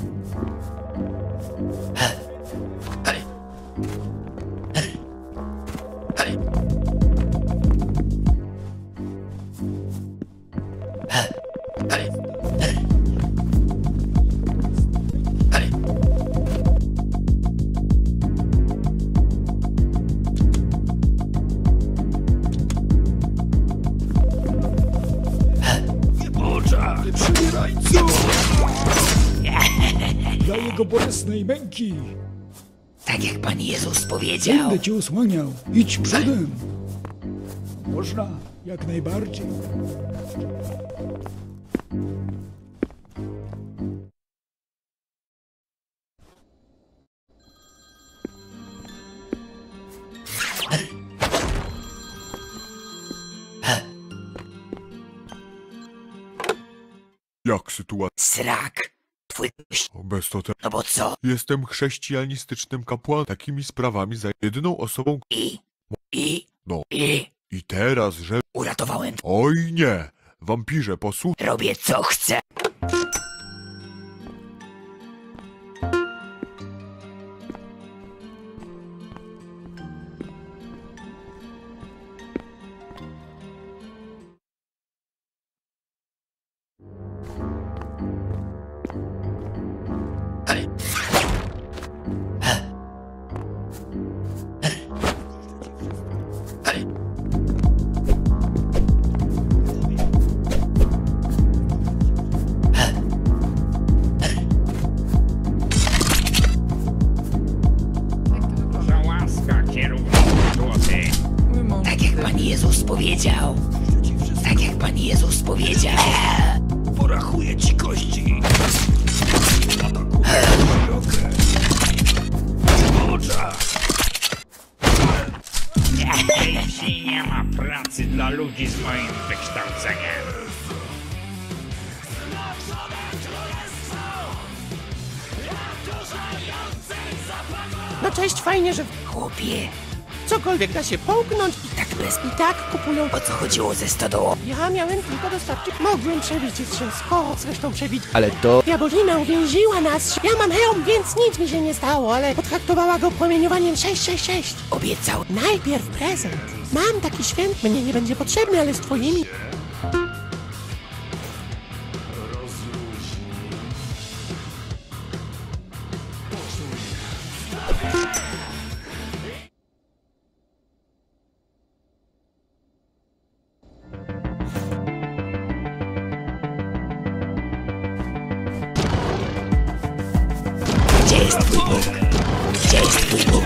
Nie przybierańcu! Dla jego bolesnej męki. Tak jak Pan Jezus powiedział. Będę cię osłaniał. Idź przodem. Można, jak najbardziej. Jak sytuacja? Srak. Twój... Bez to te... No bo co? Jestem chrześcijanistycznym kapłanem. Takimi sprawami za jedyną osobą... No. I teraz, że... Uratowałem... Oj nie! Wampirze, posłuchaj... Robię co chcę. Tak jak Pan Jezus powiedział. Tak jak Pan Jezus powiedział. Porachuję ci kości! Atakuję szczepionkę! W oczach! Jeśli nie ma pracy dla ludzi z moim wykształceniem. No cześć, fajnie, że Chłopie, cokolwiek da się połknąć i tak kupują. o co chodziło ze stodołą? Ja miałem tylko dostarczyć. Mogłem przewidzieć wszystko, zresztą przewidzieć. Ale to... Diabolina uwięziła nas. Ja mam hełm, więc nic mi się nie stało, ale potraktowała go promieniowaniem 666. Obiecał. Najpierw prezent. Mam taki święt, mnie nie będzie potrzebny, ale z twoimi... Gdzie jest twój Bóg? Gdzie jest twój Bóg?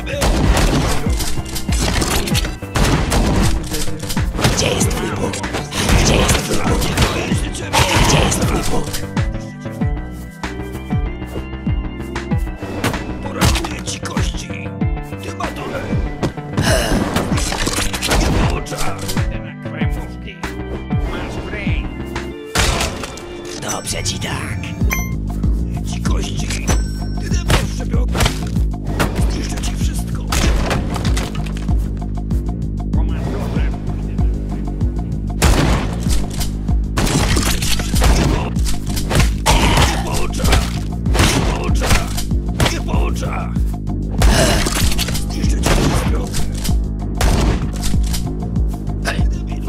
Gdzie jest twój Bóg? Gdzie jest twój Bóg? Gdzie jest twój Bóg? Porachuję ci kości! Ty ma dole! W oczach! Kremówki. Masz brain. Dobrze ci tak. Porachuję ci kości! Ty debil szczepionkę! Zniszczę ci wszystko! Komandorze. Nie po oczach! Nie po oczach! Nie po oczach! Zniszczę ci szczepionkę! Ty debilu!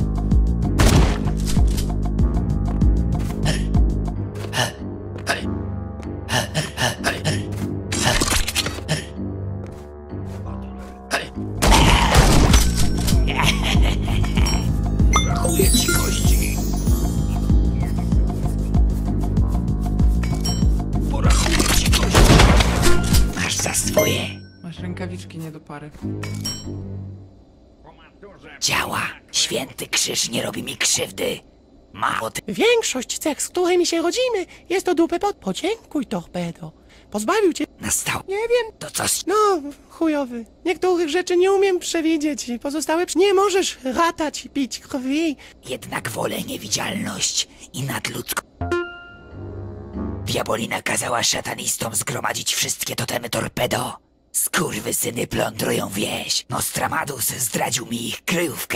Porachuję ci kości! Porachuję ci kości! Masz za swoje. Masz rękawiczki nie do pary. Działa. Święty krzyż nie robi mi krzywdy. Ma od... Większość cech, z którymi się rodzimy, jest do dupy pod... Podziękuj, torpedo. Pozbawił cię... Nastał. Nie wiem. To coś... No, chujowy. Niektórych rzeczy nie umiem przewidzieć. Pozostałe... Nie możesz latać i pić krwi. Jednak wolę niewidzialność i nadludzką. Diabolina kazała szatanistom zgromadzić wszystkie totemy torpedo. Skurwysyny plądrują wieś. Nostramados zdradził mi ich kryjówkę.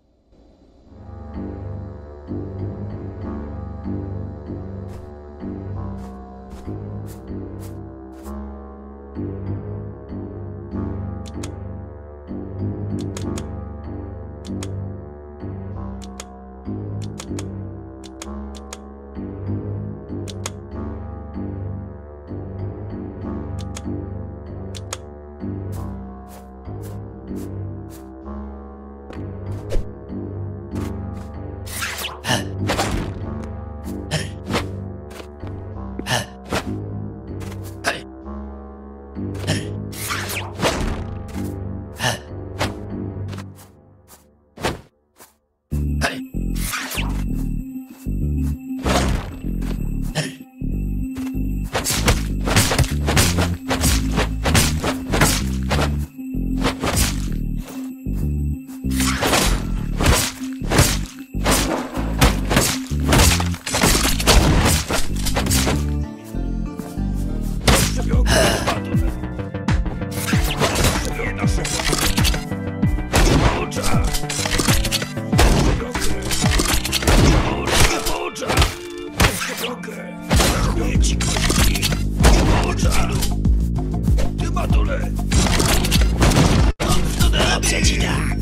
Dobrze ci tak.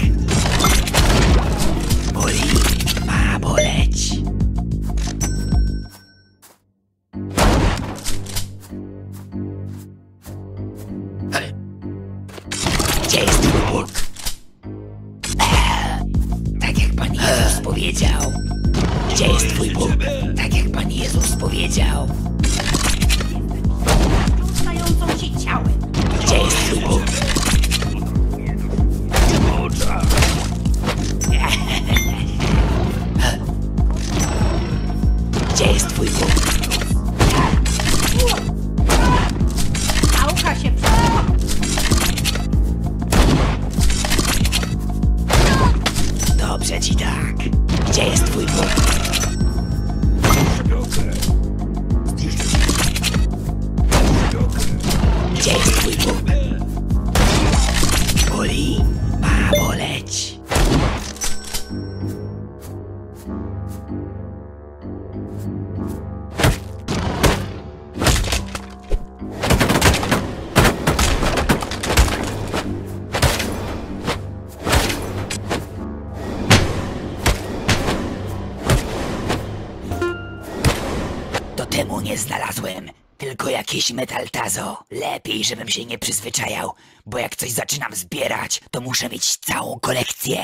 Boli, ma boleć. Gdzie jest twój Bóg? Tak jak Pan Jezus powiedział. Gdzie jest twój Bóg? Tak jak Pan Jezus powiedział. Stającą się ciałem. Gdzie jest twój Bóg? Gdzie jest twój Bóg? Pałka się Dobrze ci tak. Gdzie jest twój Bóg? Gdzie jest twój Bóg? Boli, ma boleć. Totemu nie znalazłem, tylko jakieś metaltazo. Lepiej, żebym się nie przyzwyczajał, bo jak coś zaczynam zbierać, to muszę mieć całą kolekcję.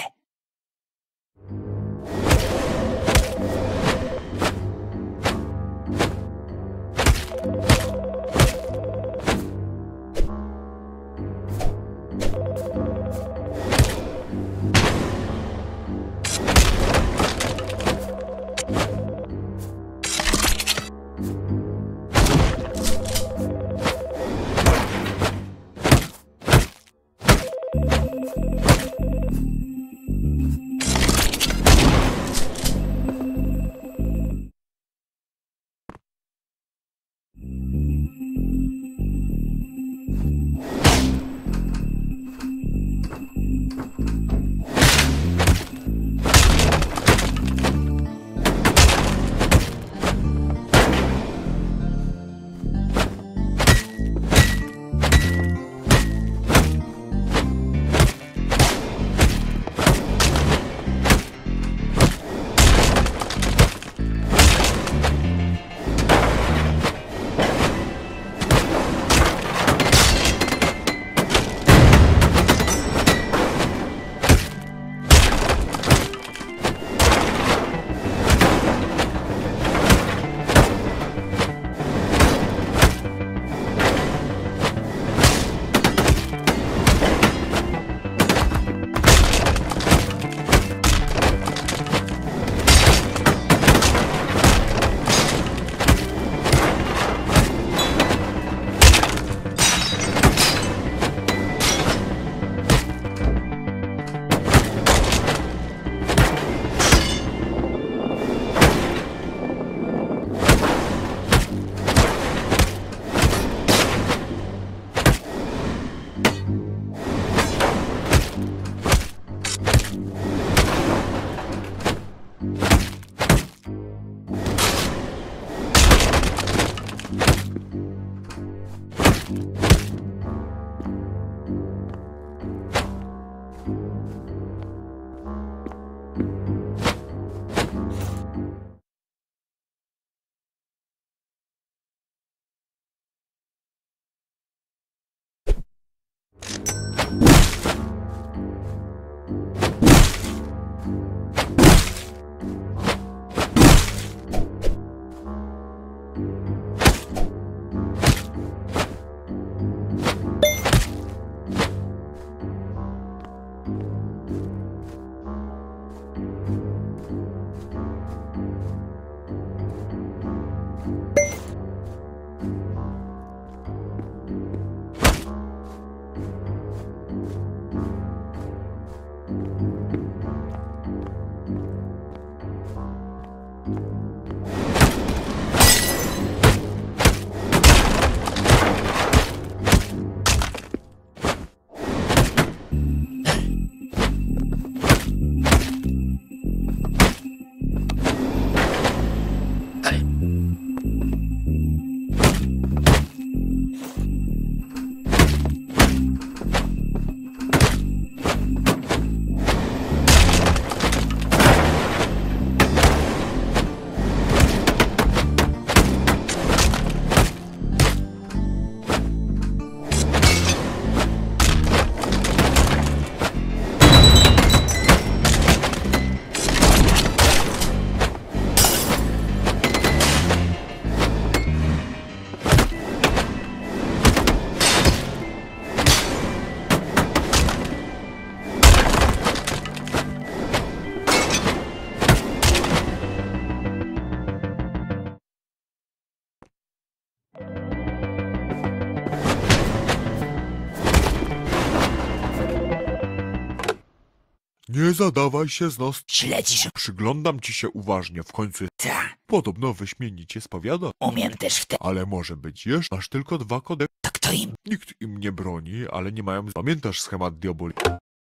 Nie zadawaj się z nos. Śledzisz? Przyglądam ci się uważnie, w końcu. Ta. Podobno wyśmienicie spowiada. Umiem też w te... Ale może być jeszcze. Masz tylko 2 kodeksy. To kto im? Nikt im nie broni, ale nie mają... Pamiętasz schemat diaboli?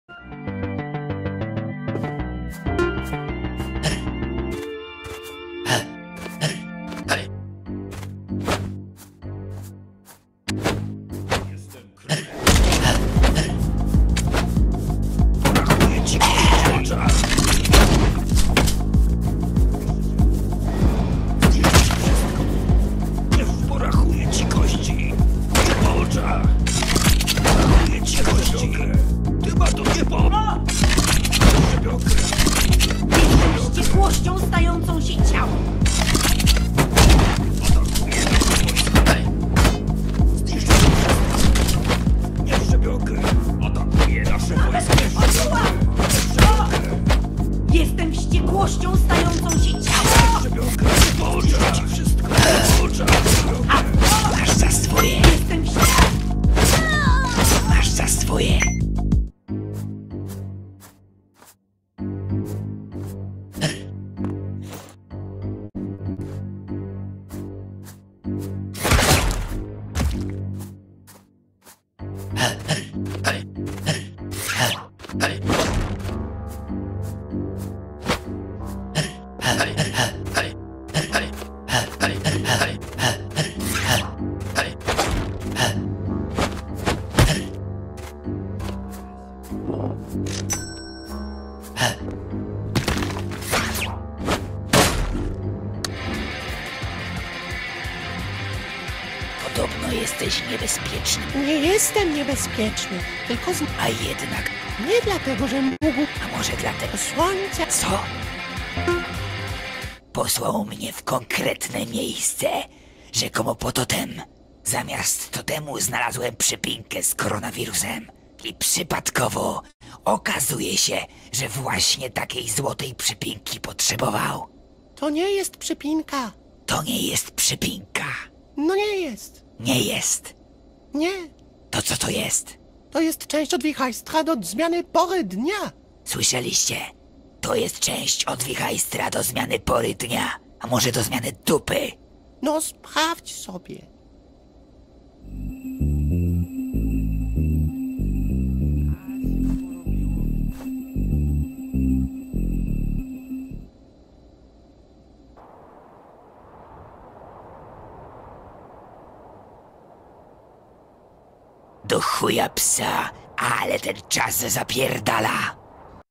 Porachuję ci kości. W oczach. Porachuję ci kości. Chyba to nie pomoże. Jestem wściekłością stającą się ciałem. Nie szczepionkę. Atakuje nasze wojsko. Jestem wściekłością stającą się ciałem. Szczepionkę. W oczach. Wszystko. W oczach. Masz za swoje. Jestem wściekłością. Masz za swoje. Podobno jesteś niebezpieczny. Nie jestem niebezpieczny, tylko A jednak... Nie dlatego, że mógł... A może dlatego... Słońce... Co? Posłał mnie w konkretne miejsce, rzekomo po totem. Zamiast totemu znalazłem przypinkę z koronawirusem. I przypadkowo okazuje się, że właśnie takiej złotej przypinki potrzebował. To nie jest przypinka. To nie jest przypinka. No nie jest. Nie jest. Nie. To co to jest? To jest część od wichajstra do zmiany pory dnia. Słyszeliście? To jest część od wichajstra do zmiany pory dnia. A może do zmiany dupy? No sprawdź sobie. Do chuja psa, ale ten czas zapierdala.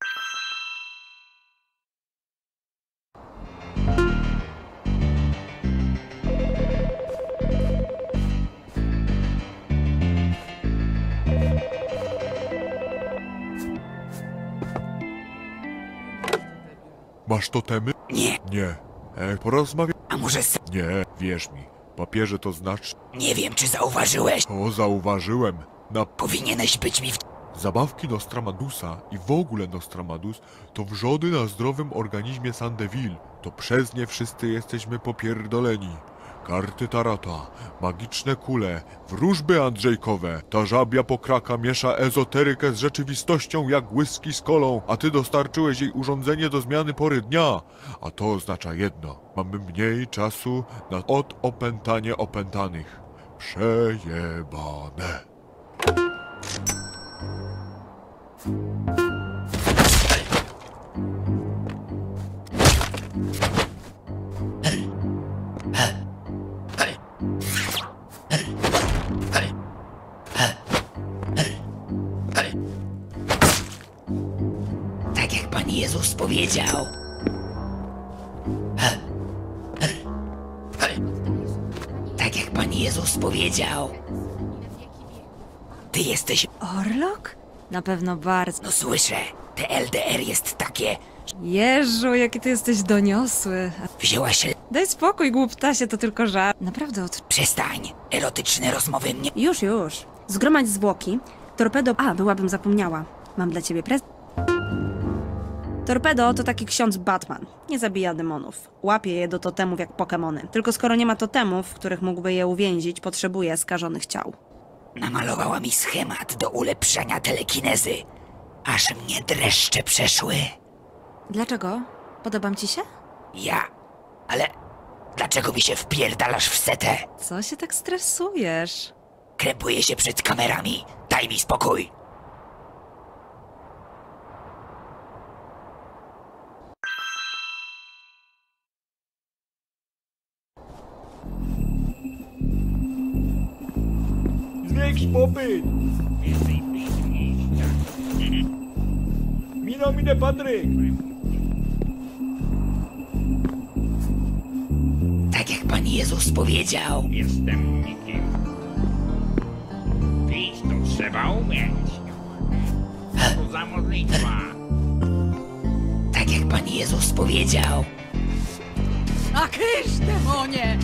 Masz totemy? Nie. Nie. Porozmawiaj. A może Nie, wierz mi. Papierze to znaczy... Nie wiem, czy zauważyłeś. O, zauważyłem. Powinieneś być mi w... Zabawki Nostramadusa i w ogóle Nostramadus to wrzody na zdrowym organizmie Sandeville. To przez nie wszyscy jesteśmy popierdoleni. Karty tarota, magiczne kule, wróżby andrzejkowe. Ta żabia pokraka miesza ezoterykę z rzeczywistością jak whisky z kolą, a ty dostarczyłeś jej urządzenie do zmiany pory dnia. A to oznacza jedno. Mamy mniej czasu na odopętanie opętanych. Przejebane. Tak jak Pan Jezus powiedział. Tak jak Pan Jezus powiedział. Ty jesteś... Orlok? Na pewno bardzo. No słyszę, te LDR jest takie... Jeżu, jaki ty jesteś doniosły. Wzięłaś się... Daj spokój, głuptasie, to tylko żart. Naprawdę Przestań, erotyczne rozmowy mnie... Już. Zgromadź zwłoki. Torpedo... A, byłabym zapomniała. Mam dla ciebie prezent. Torpedo to taki ksiądz Batman. Nie zabija demonów. Łapie je do totemów jak Pokemony. Tylko skoro nie ma totemów, w których mógłby je uwięzić, potrzebuje skażonych ciał. Namalowała mi schemat do ulepszania telekinezy. Aż mnie dreszcze przeszły. Dlaczego? Podobam ci się? Ale dlaczego mi się wpierdalasz w setę? Co się tak stresujesz? Krępuję się przed kamerami. Daj mi spokój. Zwiększ popyt! Minę, Patryk! Tak jak Pan Jezus powiedział. Jestem nikim. Pić to trzeba umieć. Co za modlitwa. Tak jak Pan Jezus powiedział. A kysz, demonie!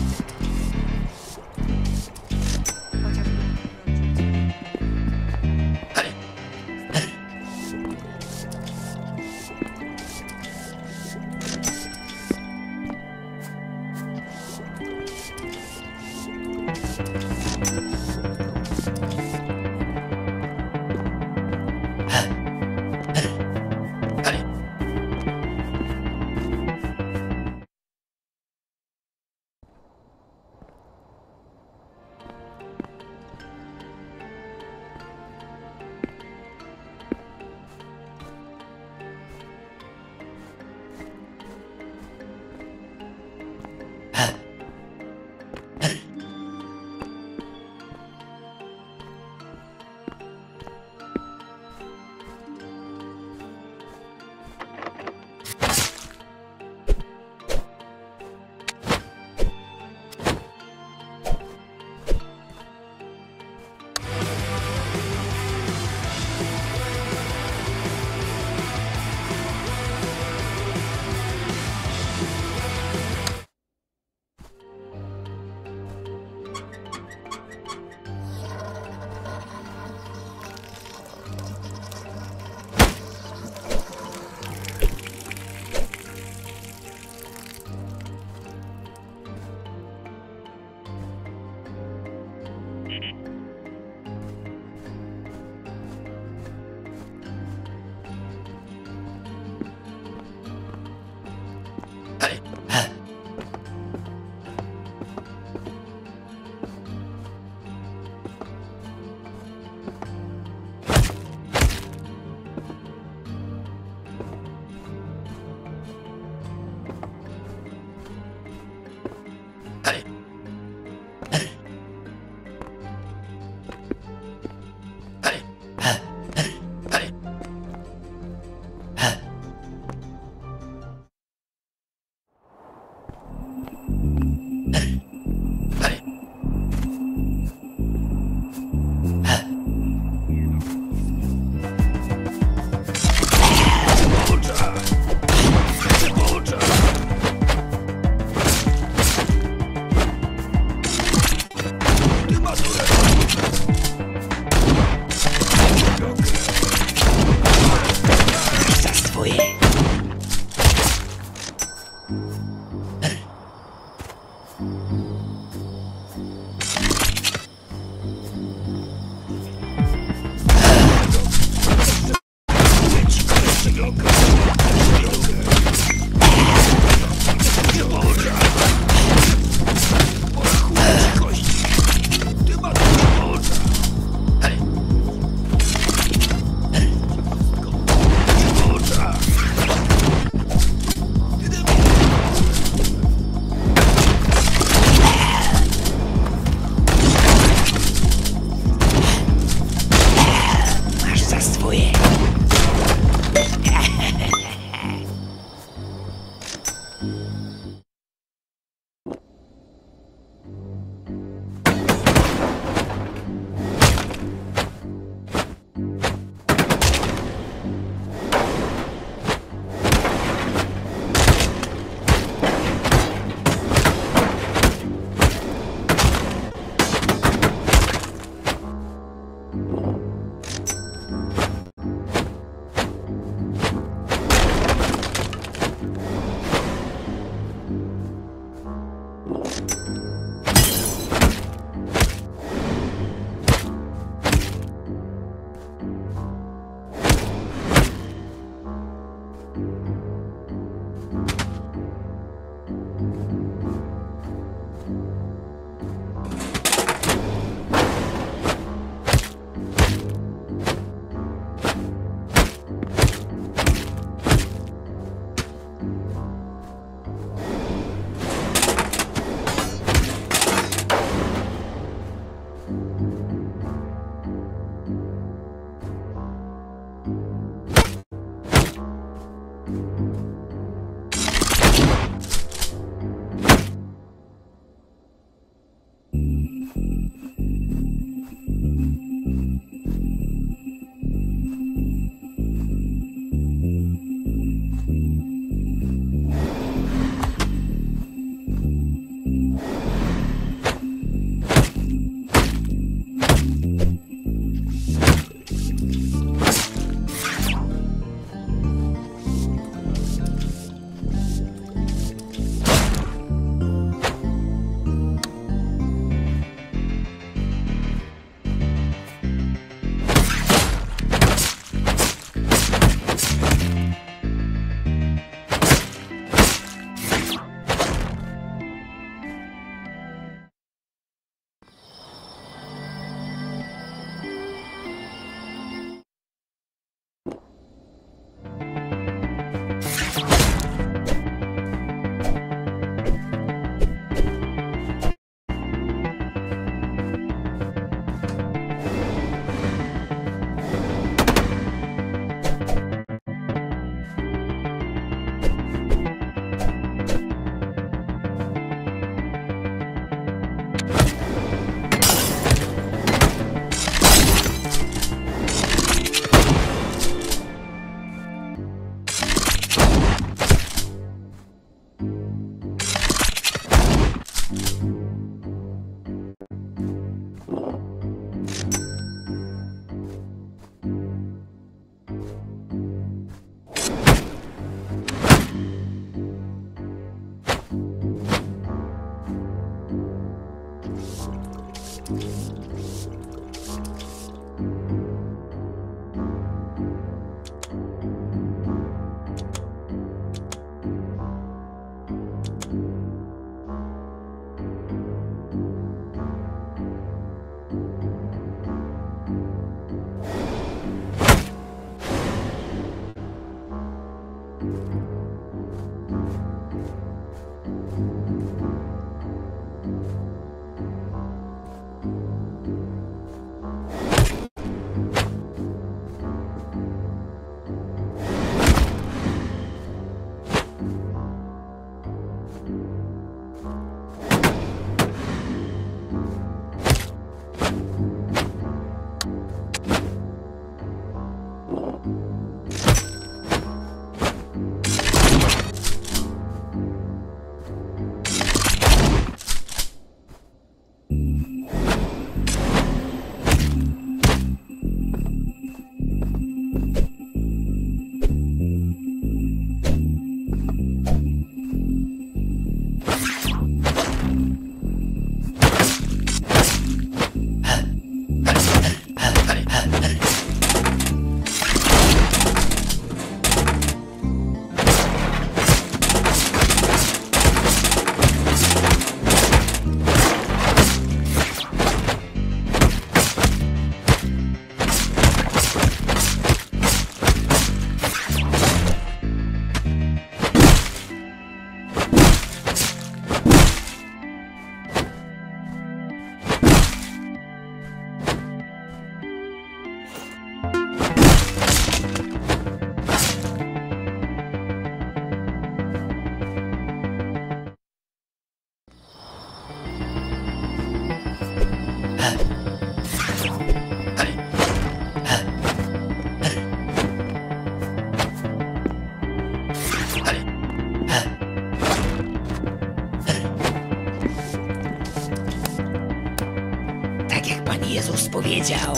Jezus powiedział.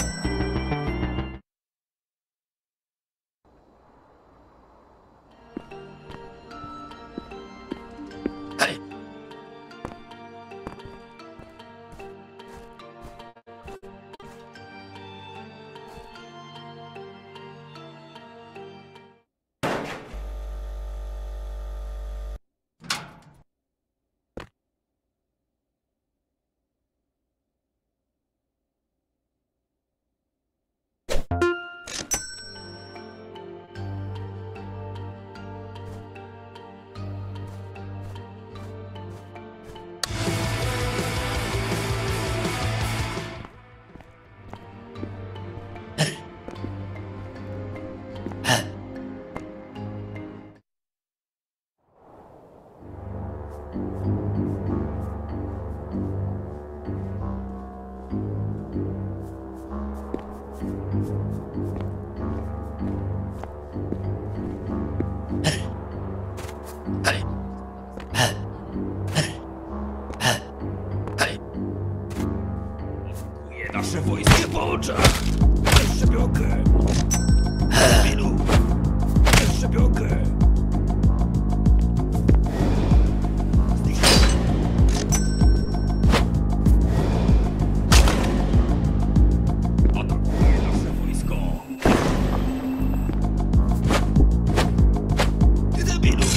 Nasze wojsko po oczach! Weź szczepionkę! Milu! Weź szczepionkę! Atakuje nasze wojsko! Ty debilu!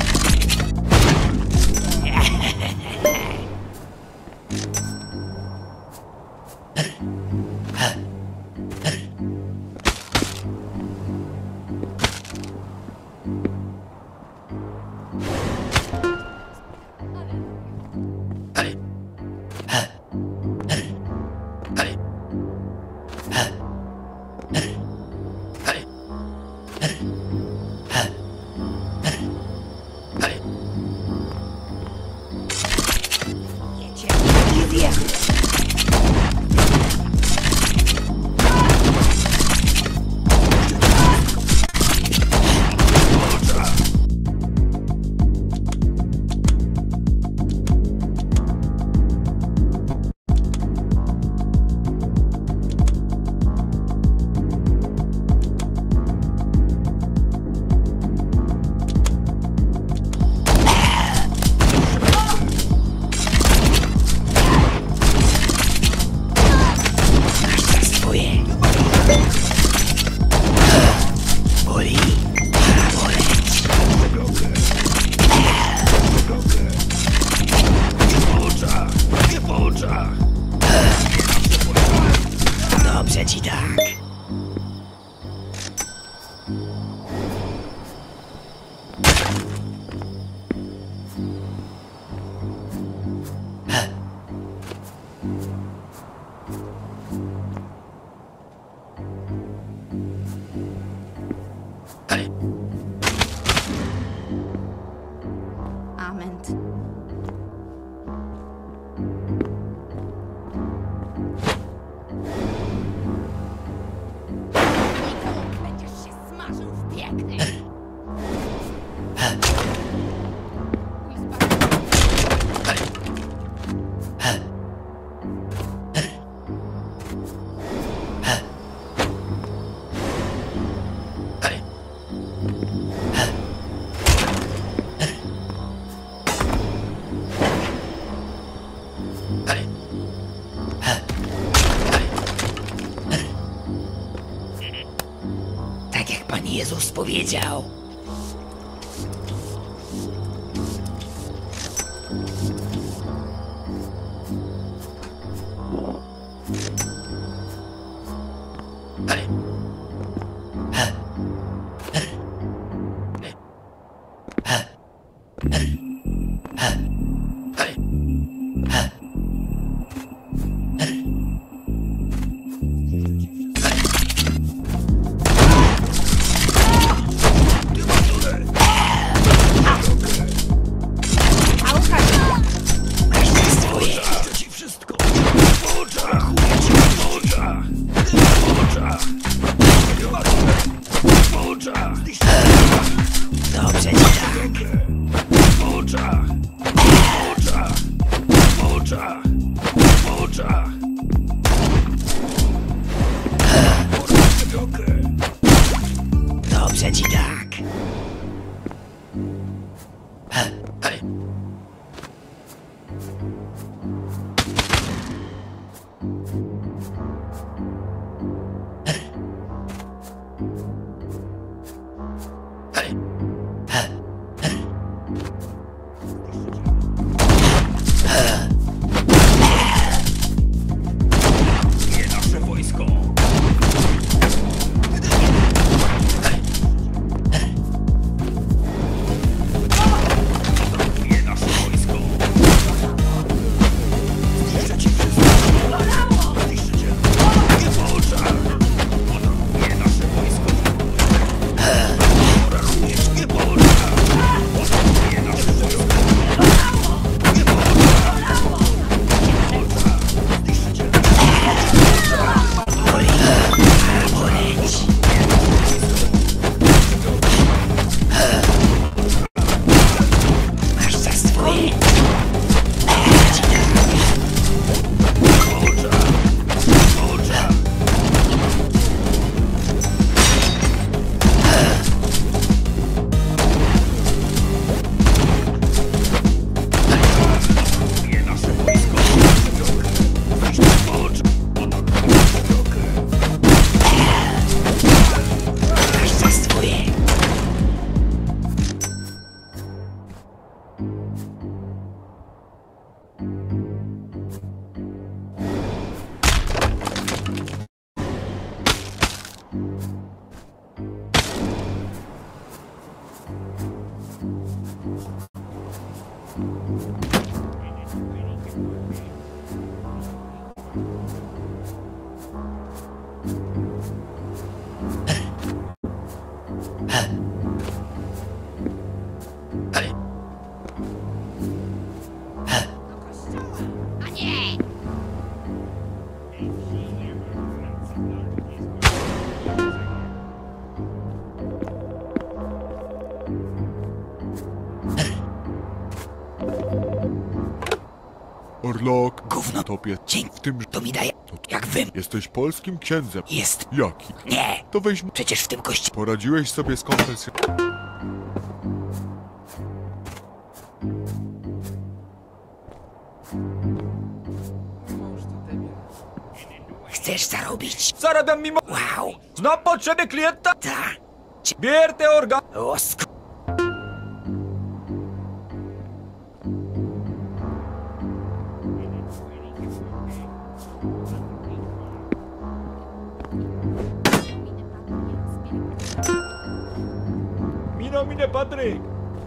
Dobrze ci tak. Amen. Będziesz się smażył w piekle. Tak jak Pan Jezus powiedział. Orlok, Gówno. topie. Dzień. W tym... To mi daje. Jak wy. Jesteś polskim księdzem. Jest. Jaki? Nie. To weź... Przecież w tym kościele. Poradziłeś sobie z konfesją. Chcesz zarobić? Zarabiam mimo... Wow. Znam potrzeby klienta? Ta. Bier te organ... Mi nomine Patryk.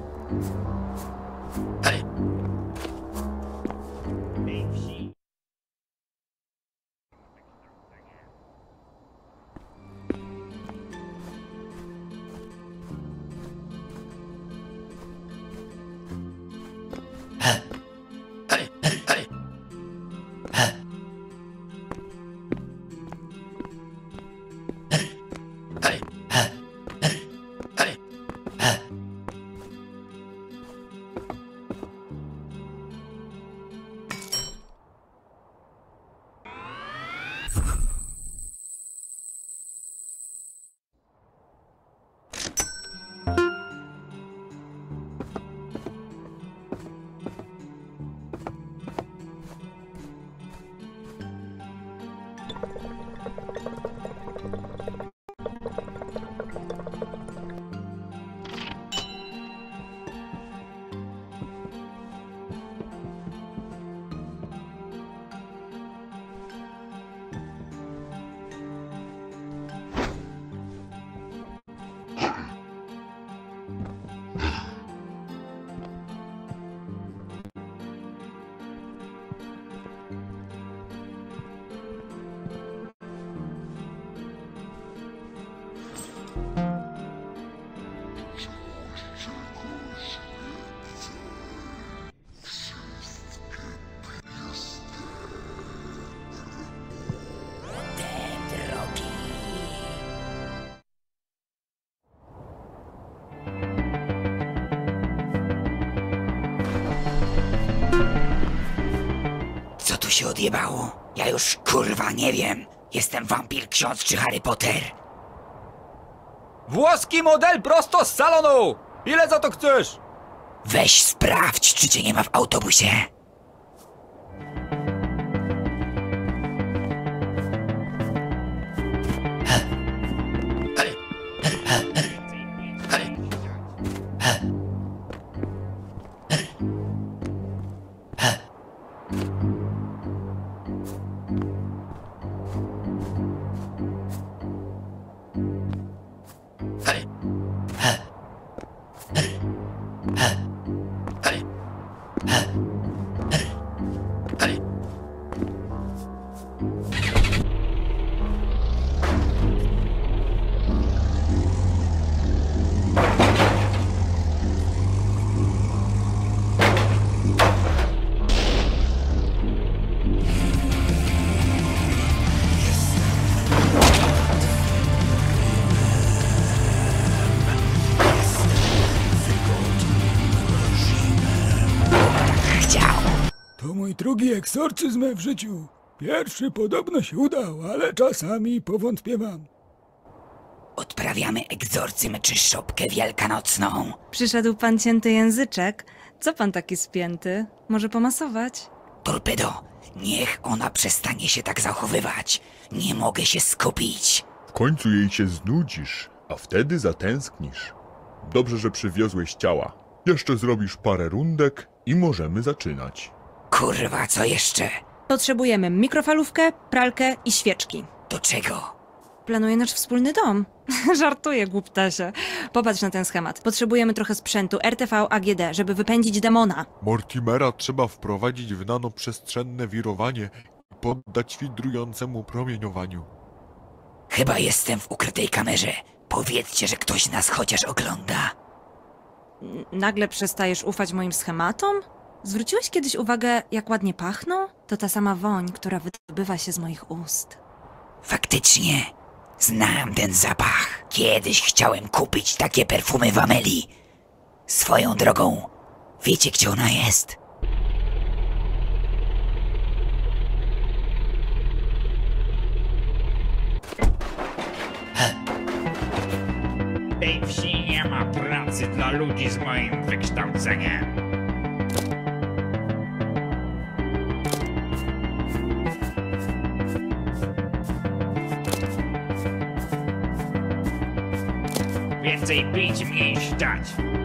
Co tu się odjebało? Ja już kurwa nie wiem. Jestem wampir ksiądz czy Harry Potter? Włoski model prosto z salonu! Ile za to chcesz? Weź sprawdź, czy cię nie ma w autobusie. To mój drugi egzorcyzm w życiu. Pierwszy podobno się udał, ale czasami powątpiewam. Odprawiamy egzorcyzm czy szopkę wielkanocną. Przyszedł pan cięty języczek. Co pan taki spięty? Może pomasować? Torpedo, niech ona przestanie się tak zachowywać. Nie mogę się skupić. W końcu jej się znudzisz, a wtedy zatęsknisz. Dobrze, że przywiozłeś ciała. Jeszcze zrobisz parę rundek i możemy zaczynać. Kurwa, co jeszcze? Potrzebujemy mikrofalówkę, pralkę i świeczki. Do czego? Planuję nasz wspólny dom. Żartuję, głuptasie. Popatrz na ten schemat. Potrzebujemy trochę sprzętu RTV AGD, żeby wypędzić demona. Mortimera trzeba wprowadzić w nanoprzestrzenne wirowanie i poddać filtrującemu promieniowaniu. Chyba jestem w ukrytej kamerze. Powiedzcie, że ktoś nas chociaż ogląda. Nagle przestajesz ufać moim schematom? Zwróciłeś kiedyś uwagę, jak ładnie pachną? To ta sama woń, która wydobywa się z moich ust. Faktycznie. Znam ten zapach. Kiedyś chciałem kupić takie perfumy w Amelii. Swoją drogą, wiecie, gdzie ona jest? W tej wsi nie ma pracy dla ludzi z moim wykształceniem. Więcej pić, mniej ściać.